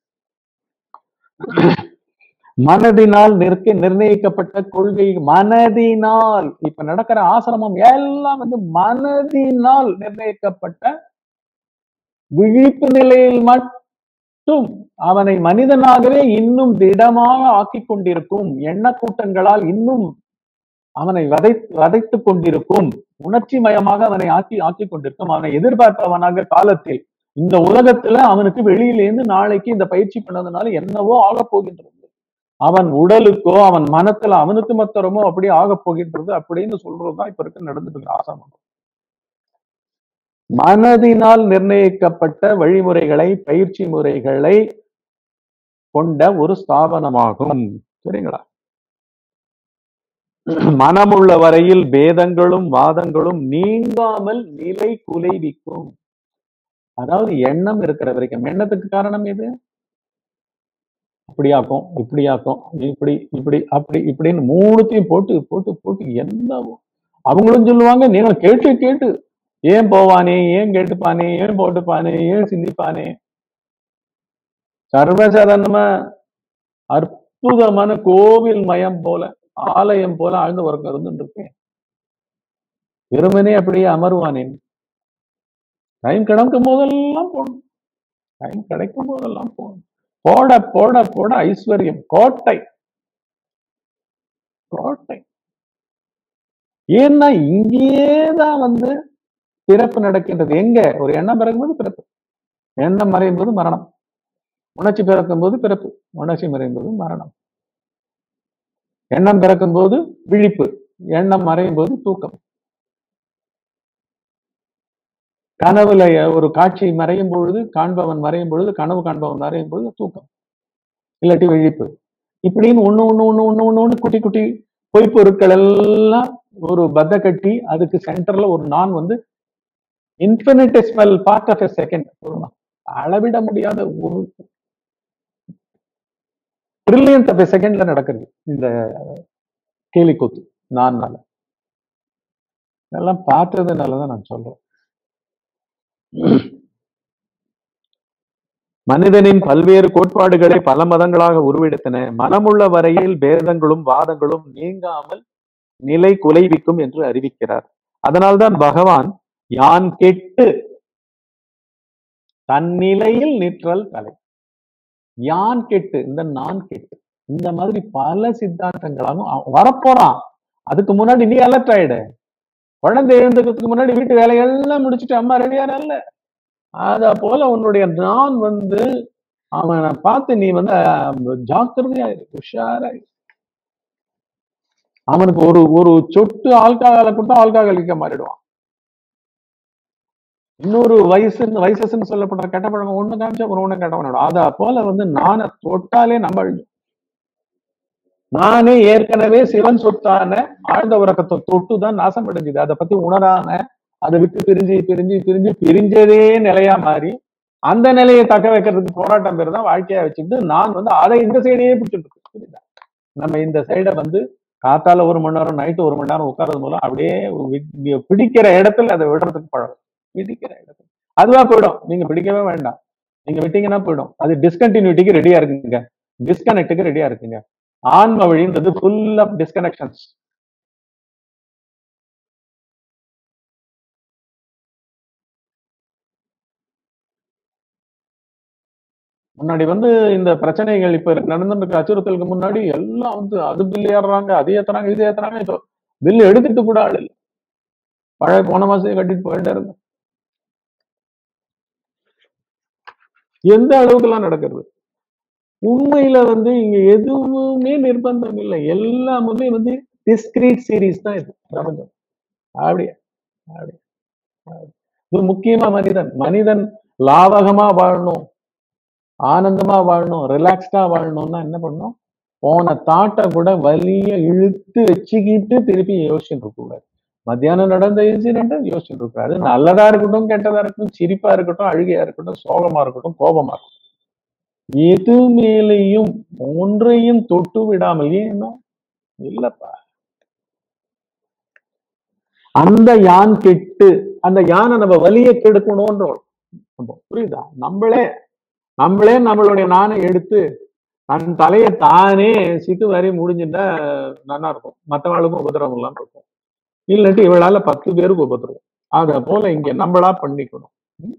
மனதினால் நிர்ணயிக்கப்பட்ட கொள்கை. மனதினால் இப்ப நடக்கிற ஆசிரமம் எல்லாம் வந்து மனதினால் நிர்ணயிக்கப்பட்ட விழிப்பு நிலையில் மட்டும் அவனை மனிதனாகவே இன்னும் திடமாக ஆக்கிக் கொண்டிருக்கும் எண்ணக்கூட்டங்களால் இன்னும் அவனை வதைத்துக் கொண்டிருக்கும், உணர்ச்சி மயமாக அவனை ஆக்கிக் கொண்டிருக்கும். அவனை எதிர்பார்ப்பவனாக காலத்தில் இந்த உலகத்துல அவனுக்கு வெளியிலேருந்து நாளைக்கு இந்த பயிற்சி பண்ணதுனால என்னவோ ஆக போகின்றது, அவன் உடலுக்கோ அவன் மனத்துல அவனுக்கு மத்தரமோ அப்படி ஆக போகின்றது அப்படின்னு சொல்றதுதான் இப்ப இருக்க நடந்துட்டு இருக்கிற ஆசிரமம். மனதினால் நிர்ணயிக்கப்பட்ட வழிமுறைகளை, பயிற்சி முறைகளை கொண்ட ஒரு ஸ்தாபனமாகும். சரிங்களா? மனமுள்ள வரையில் பேதங்களும் வாதங்களும் நீங்காமல் நிலை குலைவிக்கும். அதாவது எண்ணம் இருக்கிற வரைக்கும். எண்ணத்துக்கு காரணம் எது? அப்படியாக்கும், இப்படியாக்கும், இப்படி இப்படி அப்படி இப்படின்னு மூணுத்தையும் போட்டு போட்டு போட்டு என்னவோ அவங்களும் சொல்லுவாங்க, நீங்களும் கேட்டு கேட்டு ஏன் போவானே, ஏன் கேட்டுப்பானே, ஏன் போட்டுப்பானே, ஏன் சிந்திப்பானே. சர்வசாதாரணமா அற்புதமான கோவில் மயம் போல, ஆலயம் போல ஆழ்ந்த உறக்கம் இருந்துட்டு இருக்கேன். வெறுமனே அப்படியே அமருவானேன். டைம் கிடைக்கும் போதெல்லாம் போகணும், டைம் கிடைக்கும் போதெல்லாம் போகணும். போட போட போட ஐஸ்வர்யம், கோட்டை கோட்டை. ஏன்னா இங்கேதான் வந்து பிறப்பு நடக்கின்றது. எங்க? ஒரு எண்ணம் பிறக்கும்போது பிறப்பு, எண்ணம் மறையும் போது மரணம், உணர்ச்சி பிறக்கும் போது பிறப்பு, உணர்ச்சி மறையும் போது மரணம். எண்ணம் பிறக்கும் போது விழிப்பு, எண்ணம் மறையும் போது தூக்கம். கனவுல ஒரு காட்சி மறையும் பொழுது, காண்பவன் மறையும் பொழுது, கனவு காண்பவன் மறையும் பொழுது தூக்கம், இல்லாட்டி விழிப்பு. இப்படின்னு ஒண்ணு ஒண்ணு ஒண்ணு ஒண்ணு ஒண்ணு ஒண்ணு குட்டி குட்டி பொய் பொருட்கள் எல்லாம் ஒரு பத்த கட்டி அதுக்கு சென்டர்ல ஒரு நான் வந்து infinitesimal part of a second, அளவிட முடியாத ஒரு ட்ரில்லியன்ஸ் ஆஃப் எ செகண்ட்ல நடக்குது இந்த கேலி கூத்து. நான் இதெல்லாம் பார்த்ததுனாலதான் நான் சொல்றேன். மனிதனின் பல்வேறு கோட்பாடுகளை பல மதங்களாக உருவெடுத்தன. மனமுள்ள வரையில் பேதங்களும் வாதங்களும் நீங்காமல் நிலை குலைவிக்கும் என்று அறிவிக்கிறார். அதனால்தான் பகவான் யான் கெட்டு தன்னிலையில் நிற்றல் தலை, யான் கெட்டு, இந்த நான் கெட்டு, இந்த மாதிரி பல சித்தாந்தங்களாகவும் வரப்போறான். அதுக்கு முன்னாடி நீ அலர்ட் ஆயிடு. குழந்தை எழுந்துக்கிறதுக்கு முன்னாடி வீட்டு வேலையெல்லாம் முடிச்சுட்டு அம்மா ரெடியானல்ல, அத போல உன்னுடைய நான் வந்து அவனை பார்த்து நீ வந்து ஜாக்கிரதையாயிரு, உஷாராயிரு. அவனுக்கு ஒரு ஒரு சொட்டு ஆல்கஹாலை கொடுத்தா ஆல்கஹாலிக்க மாறிடுவான். இன்னொரு வயசுன்னு சொல்லப்படுற கெட்ட பழக்கம் ஒண்ணு காமிச்சா அப்புறம் ஒண்ணு கெட்ட பழக்கம். அத போல வந்து நானை தொட்டாலே நம்ம அழிஞ்சோம். நானே ஏற்கனவே சிவன் சொத்தான ஆழ்ந்த உறக்கத்தை தொட்டுதான் நாசம் அடைஞ்சுது. அதை பத்தி உணராம அதை விட்டு பிரிஞ்சதே நிலையா மாறி அந்த நிலையை தக்க வைக்கிறதுக்கு போராட்டம் பேர் தான் வாழ்க்கையா வச்சுக்கிட்டு நான் வந்து அதை இந்த சைடையே பிடிச்சிட்டு இருக்கு. புரியுதா? நம்ம இந்த சைடை வந்து காத்தால 1 மணி நேரம், நைட்டு 1 மணி நேரம் உட்கார்றது மூலம் அப்படியே பிடிக்கிற இடத்துல அதை விடுறதுக்கு பழகும். பிடிக்கிற இடத்துல அதுவா போயிடும். நீங்க பிடிக்கவே வேண்டாம். நீங்க விட்டீங்கன்னா போயிடும். அது டிஸ்கண்டினியூட்டிக்கு ரெடியா இருக்குங்க, டிஸ்கனெக்டுக்கு ரெடியா இருக்குங்க. ஆன்ம வழின்றது ஃபுல் ஆஃப் டிஸ்கனெக்ஷன்ஸ். முன்னாடி வந்து இந்த பிரச்சனைகள் இப்ப நடந்துட்டு இருக்க அச்சுறுத்தலுக்கு முன்னாடி எல்லாம் வந்து அது பில் ஏறுறாங்க, அது ஏத்துறாங்க, இது ஏத்துறாங்க. இப்போ பில் எடுத்துட்டு கூட ஆள் இல்லை. பழைய போன மாசம் கட்டிட்டு போயிட்டே இருக்கு. எந்த அளவுக்கு எல்லாம் நடக்கிறது? உண்மையில வந்து இங்க எதுவுமே நிர்பந்தம் இல்லை. எல்லாமே வந்து டிஸ்கிரீட் சீரீஸ் தான் இது பிரபஞ்சம். அப்படியே அப்படியே இது முக்கியமா மனிதன் லாவகமா வாழணும், ஆனந்தமா வாழணும், ரிலாக்ஸ்டா வாழணும்னா என்ன பண்ணணும்? போன தாட்டை கூட வலிய இழுத்து வச்சுக்கிட்டு திருப்பி யோசிச்சுட்டு இருக்க கூடாது. மத்தியானம் நடந்த இன்சிடென்ட் யோசிச்சுட்டு இருக்காது. நல்லதா இருக்கட்டும், கெட்டதா இருக்கட்டும், சிரிப்பா இருக்கட்டும், அழுகையா இருக்கட்டும், சோகமா இருக்கட்டும், கோபமா இருக்கட்டும், எது மேலேயும் ஒன்றையும் தொட்டு விடாமல் ஏன்னா இல்லப்பா. அந்த யான் கெட்டு அந்த யானை நம்ம வலிய கெடுக்கணும்ன்றோம். புரியுதா? நம்மளே நம்மளுடைய நானை எடுத்து தன் தலையை தானே சிக்கு வரை முடிஞ்சுட்டா நல்லா இருக்கும். மற்றவங்களுக்கும் உபதிரவம் இல்லாம இருக்கும். இல்லாட்டி இவளால 10 பேருக்கு உபதிரவம். அத போல இங்க நம்மளா பண்ணிக்கணும்.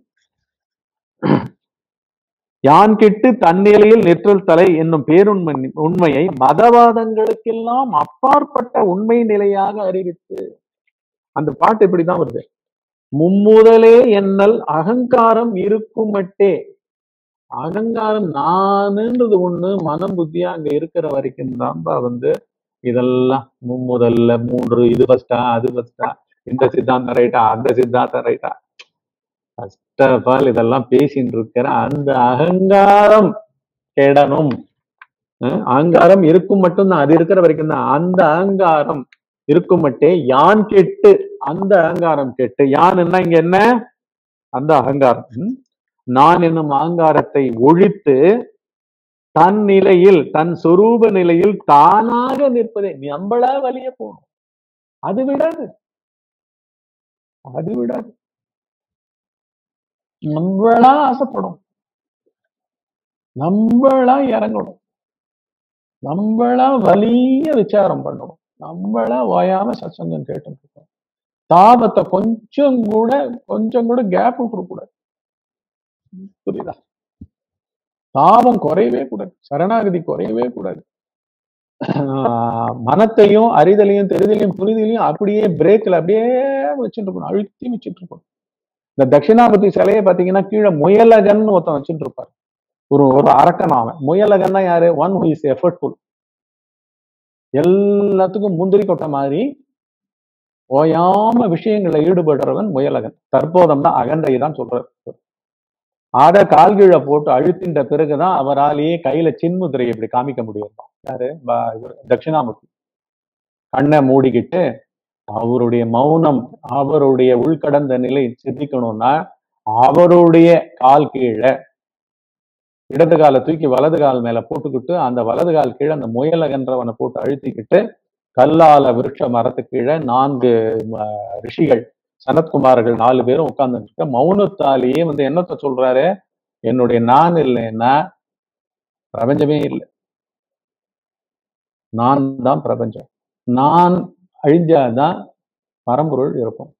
யான் கெட்டு தன்னிலையில் நிற்றல் தலை என்னும் உண்மையை மதவாதங்களுக்கெல்லாம் அப்பாற்பட்ட உண்மை நிலையாக அறிவித்து அந்த பாட்டு இப்படிதான் வருது. மும்முதலே என்னல் அகங்காரம் இருக்கும் மட்டே. அகங்காரம் நானுன்றது ஒண்ணு மனம் புத்தியா அங்க இருக்கிற வரைக்கும் தான்பா வந்து இதெல்லாம் மும்முதல்ல 3 இது ஃபர்ஸ்டா அது ஃபர்ஸ்டா, இந்த சித்தாந்தம் ரைட்டா அந்த சித்தாந்தம் ரைட்டா, ஃபர்ஸ்ட் ஆஃப் ஆல் இதெல்லாம் பேசிட்டு இருக்கிற அந்த அகங்காரம் கெடணும். அகங்காரம் இருக்கும் மட்டும்தான், அது இருக்கிற வரைக்கும் தான். அந்த அகங்காரம் இருக்கும் மட்டே யான் கெட்டு, அந்த அகங்காரம் கெட்டு. யான்னா இங்க என்ன? அந்த அகங்காரம். நான் என்னும் அகங்காரத்தை ஒழித்து தன் நிலையில், தன் சொரூப நிலையில் தானாக நிற்பதே. நம்மளா வலிய போகணும். அது விடாது, அது விடாது. நம்மளா ஆசைப்படும், நம்மளா இறங்கணும், நம்மளா வலிய விசாரம் பண்ணணும், நம்மளா ஓயாம சத்சங்கம் கேட்டு இருக்கோம். தாபத்தை கொஞ்சம் கூட கேப் விட்டுற கூடாது. புரியுதா? தாபம் குறையவே கூடாது, சரணாகதி குறையவே கூடாது. மனத்தையும் அறிதலையும் தெரிதலையும் புரிதலையும் அப்படியே பிரேக்ல அப்படியே வச்சுட்டு இருக்கணும், அழுத்தி வச்சுட்டு இருக்கணும். இந்த தட்சிணாமூர்த்தி சிலையை பாத்தீங்கன்னா கீழே முயலகன் ஒருத்தன் வச்சுட்டு இருப்பாரு. ஒரு அரக்கன். அவன் முயலகன்னா யாரு? One who is effortful. எல்லாத்துக்கும் முந்திரி கொட்ட மாதிரி ஓயாம விஷயங்களை ஈடுபடுறவன் முயலகன். தற்போதம் தான் அகந்தை தான் சொல்றாரு. அத கால் கீழே போட்டு அழுத்தின்ற பிறகுதான் அவராலேயே கையில சின்முதிரை இப்படி காமிக்க முடியும். யாரு? தட்சிணாமூர்த்தி. கண்ணை மூடிக்கிட்டு அவருடைய மௌனம், அவருடைய உள்கடந்த நிலை சித்திக்கணும்னா அவருடைய கால் கீழே இடது காலை தூக்கி வலது கால் மேல போட்டுக்கிட்டு அந்த வலது கால் கீழே அந்த முயலகன்றவனை போட்டு அழுத்திக்கிட்டு கல்லால விருட்ச மரத்து கீழே 4 ரிஷிகள் சனத்குமார்கள் 4 பேரும் உட்கார்ந்து மௌனத்தாலேயே வந்து என்னத்த சொல்றாரு? என்னுடைய நான் இல்லைன்னா பிரபஞ்சமே இல்லை, நான் தான் பிரபஞ்சம். நான் அழிஞ்சாதான் பரம்பொருள் இருக்கும்.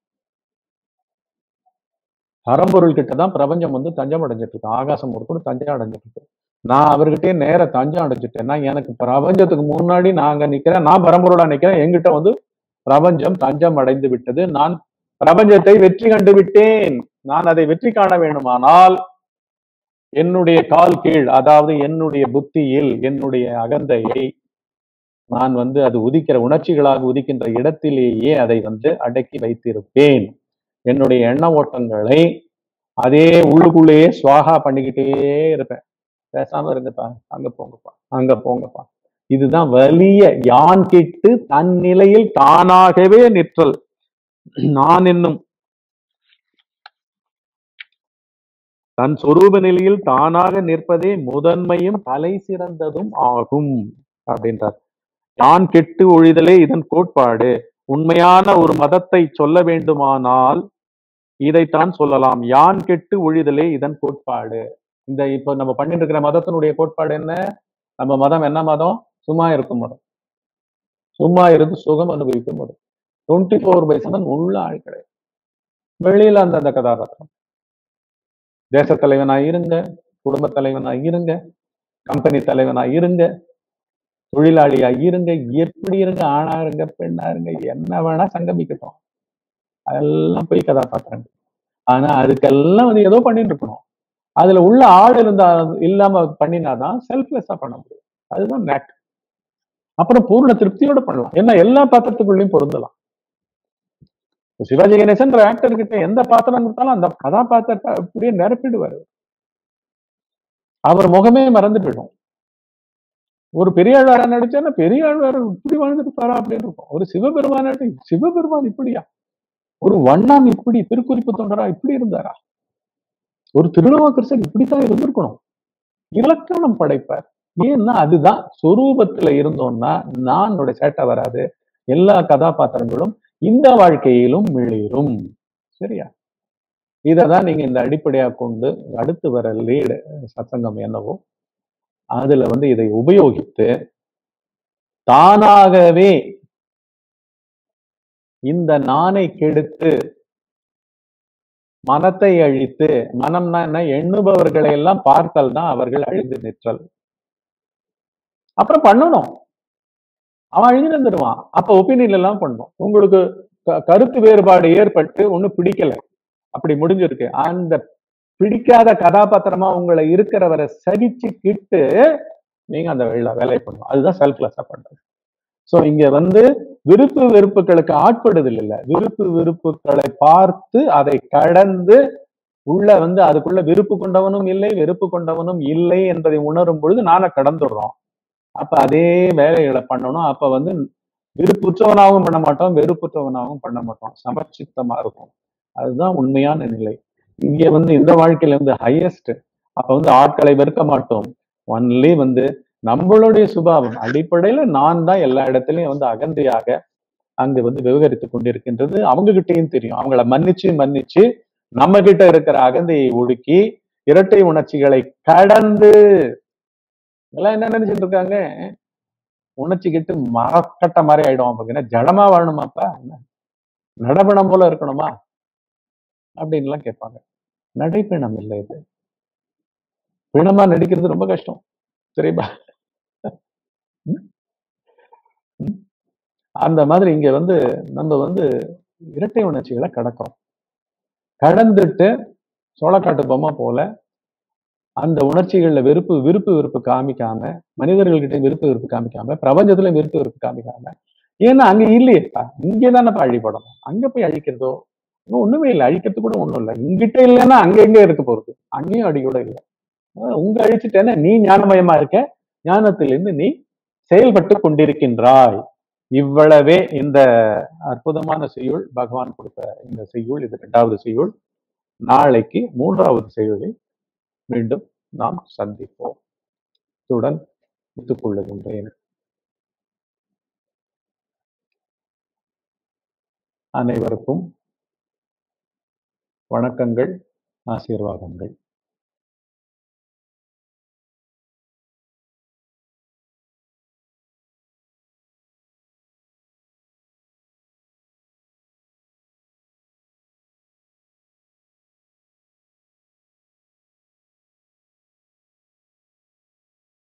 பரம்பொருள் கிட்டதான் பிரபஞ்சம் வந்து தஞ்சம் அடைஞ்சிட்டு இருக்கு. ஆகாசம் ஒரு கூட தஞ்சம் அடைஞ்சிட்டு இருக்கு. நான் அவர்கிட்டயே நேர தஞ்சம் அடைஞ்சிட்டேன்னா எனக்கு பிரபஞ்சத்துக்கு முன்னாடி நாங்க நிக்கிறேன், நான் பரம்பொருளா நிக்கிறேன். என்கிட்ட வந்து பிரபஞ்சம் தஞ்சம் அடைந்து விட்டது. நான் பிரபஞ்சத்தை வெற்றி கண்டு விட்டேன். நான் அதை வெற்றி காண வேண்டுமானால் என்னுடைய கால் கீழ், அதாவது என்னுடைய புத்தியில், என்னுடைய அகந்தையை நான் வந்து அது உதிக்கிற உணர்ச்சிகளாக உதிக்கின்ற இடத்திலேயே அதை வந்து அடக்கி வைத்திருப்பேன். என்னுடைய எண்ண ஓட்டங்களை அதே உள்ளுக்குள்ளேயே சுவாகா பண்ணிக்கிட்டே இருப்பேன். பேசாம இருங்கப்பா, அங்க போங்கப்பா, அங்க போங்கப்பா. இதுதான் வலிய யான் கிட்டு தன் நிலையில் தானாகவே நிற்றல். நான் என்னும் தன் சொரூப நிலையில் தானாக நிற்பதே முதன்மையும் தலை சிறந்ததும் ஆகும் அப்படின்றார். யான் கெட்டு ஒழிதலே இதன் கோட்பாடு. உண்மையான ஒரு மதத்தை சொல்ல வேண்டுமானால் இதைத்தான் சொல்லலாம். யான் கெட்டு ஒழிதலே இதன் கோட்பாடு. இந்த இப்ப நம்ம பண்ணிட்டு இருக்கிற மதத்தினுடைய கோட்பாடு என்ன? நம்ம மதம் என்ன மதம்? சும்மா இருக்கும் மதம். சும்மா இருந்து சுகம் அனுபவிக்கும் மதம். 24/7 உள்ள ஆள் கிடையாது. வெளியில அந்தந்த கதாபாத்திரம். தேச தலைவனா இருங்க, குடும்ப தலைவனா இருங்க, கம்பெனி தலைவனா இருங்க, தொழிலாளியா இருங்க, எப்படி இருங்க, ஆணா இருங்க, பெண்ணா இருங்க, என்ன வேணா சங்கமிக்கட்டும். அதெல்லாம் போய் கதாபாத்திரங்கள். ஆனா அதுக்கெல்லாம் வந்து ஏதோ பண்ணிட்டு இருக்கணும். அதுல உள்ள ஆள் இருந்தா இல்லாம பண்ணினாதான் செல்ஃப்லெஸ்ஸா பண்ண முடியும். அதுதான் நேக். அப்புறம் பூர்ண திருப்தியோட பண்ணலாம். ஏன்னா எல்லா பாத்திரத்துக்குள்ளயும் பொருந்தலாம். சிவாஜி கணேசன் ஆக்டர் கிட்ட எந்த பாத்திரம் கொடுத்தாலும் அந்த கதாபாத்திரத்தை அப்படியே நிரப்பிடுவாரு. அவர் முகமே மறந்து போயிடும். ஒரு பெரியாழ்வாரா நடிச்சானா பெரியாழ்வார் இப்படி வாழ்ந்துருப்பாரா அப்படின்னு இருக்கும். ஒரு சிவபெருமான சிவபெருமான் இப்படியா? ஒரு வண்ணான் இப்படி திருக்குறிப்பு தொண்டரா இப்படி இருந்தாரா? ஒரு திருநாவுக்கரசர் இப்படித்தான் இருந்திருக்கணும். இலக்கணம் படைப்பார். ஏன்னா அதுதான் சொரூபத்துல இருந்தோம்னா நானுடைய சேட்டை வராது. எல்லா கதாபாத்திரங்களும் இந்த வாழ்க்கையிலும் மிளிரும். சரியா? இததான் நீங்க இந்த அடிப்படையா கொண்டு அடுத்து வர லீடு சத்சங்கம் என்னவோ அதுல வந்து இதை உபயோகித்து தானாகவே இந்த நானை கெடுத்து மனத்தை அழித்து, மனம்னா என்ன? எண்ணுபவர்களை எல்லாம் பார்த்தல் தான் அவர்கள் அழிந்து நிற்றல். அப்புறம் பண்ணணும். அவன் அழிஞ்சு வந்துடுவான். அப்ப ஒப்பீனியன் எல்லாம் பண்ணணும். உங்களுக்கு கருத்து வேறுபாடு ஏற்பட்டு ஒண்ணு பிடிக்கல, அப்படி முடிஞ்சிருக்கு. அந்த பிடிக்காத கதாபாத்திரமா உங்களை இருக்கிறவரை சகிச்சுக்கிட்டு நீங்க அந்த வேலையை பண்ணணும். அதுதான் செல்ஃப்லெஸ்ஸா பண்றது. சோ இங்க வந்து விருப்பு வெறுப்புகளுக்கு ஆட்படுதல் இல்ல, விருப்பு வெறுப்புகளை பார்த்து அதை கடந்து உள்ள வந்து அதுக்குள்ள விருப்பு கொண்டவனும் இல்லை, வெறுப்பு கொண்டவனும் இல்லை என்பதை உணரும் பொழுது நானை கடந்துடுறோம். அப்ப அதே வேலைகளை பண்ணணும். அப்ப வந்து விருப்புற்றவனாகவும் பண்ண மாட்டோம், வெறுப்புற்றவனாகவும் பண்ண மாட்டோம். சமச்சித்தமா இருக்கும். அதுதான் உண்மையான நிலை. இங்க வந்து இந்த வாழ்க்கையில வந்து ஹையஸ்ட். அப்ப வந்து ஆட்களை வெறுக்க மாட்டோம். ஒன்லி வந்து நம்மளுடைய சுபாவம் அடிப்படையில நான் தான் எல்லா இடத்துலயும் வந்து அகந்தையாக அங்கு வந்து விவகரித்துக் கொண்டிருக்கின்றது. அவங்க கிட்டையும் தெரியும். அவங்கள மன்னிச்சு நம்ம கிட்ட இருக்கிற அகந்தையை ஒடுக்கி இரட்டை உணர்ச்சிகளை கடந்து எல்லாம் என்ன நினைச்சிட்டு இருக்காங்க? உணர்ச்சிக்கிட்டு மரக்கட்ட மாதிரி ஆயிடும். அப்படின்னா ஜடமா வாழணுமாப்பா, நடபணம் போல இருக்கணுமா அப்படின்னு எல்லாம் கேட்பாங்க. நடைப்பணம் இல்லை இது. பிணமா நடிக்கிறது ரொம்ப கஷ்டம் தெரியுமா? அந்த மாதிரி இங்க வந்து நம்ம வந்து இரட்டை உணர்ச்சிகளை கடக்கிறோம். கடந்துட்டு சோளக்காட்டு பொம்மை போல அந்த உணர்ச்சிகள்ல விருப்பு காமிக்காம, மனிதர்கள்கிட்ட விருப்பு காமிக்காம, பிரபஞ்சத்துல விருப்பு காமிக்காம, ஏன்னா அங்க இல்லையேப்பா, இங்கதானப்பா அழிபடணும். அங்க போய் அழிக்கிறதோ ஒண்ணுமே இல்லை. அழிக்கிறது கூட ஒண்ணும் இல்லை. இங்கிட்ட இல்லைன்னா அங்க எங்க இருக்க போறது? அங்கேயும் அடி கூட இல்லை. உங்க அழிச்சுட்டேன்னா நீ ஞானமயமா இருக்க, ஞானத்திலிருந்து நீ செயல்பட்டு கொண்டிருக்கின்றாய். இவ்வளவே இந்த அற்புதமான செய்யுள் பகவான் கொடுத்த இந்த செய்யுள். இது 2வது செய்யுள். நாளைக்கு 3வது செய்யுளில் மீண்டும் நாம் சந்திப்போம். இத்துடன் முடித்துக் கொள்ளுகின்றேன். அனைவருக்கும் வணக்கங்கள், ஆசீர்வாதங்கள்.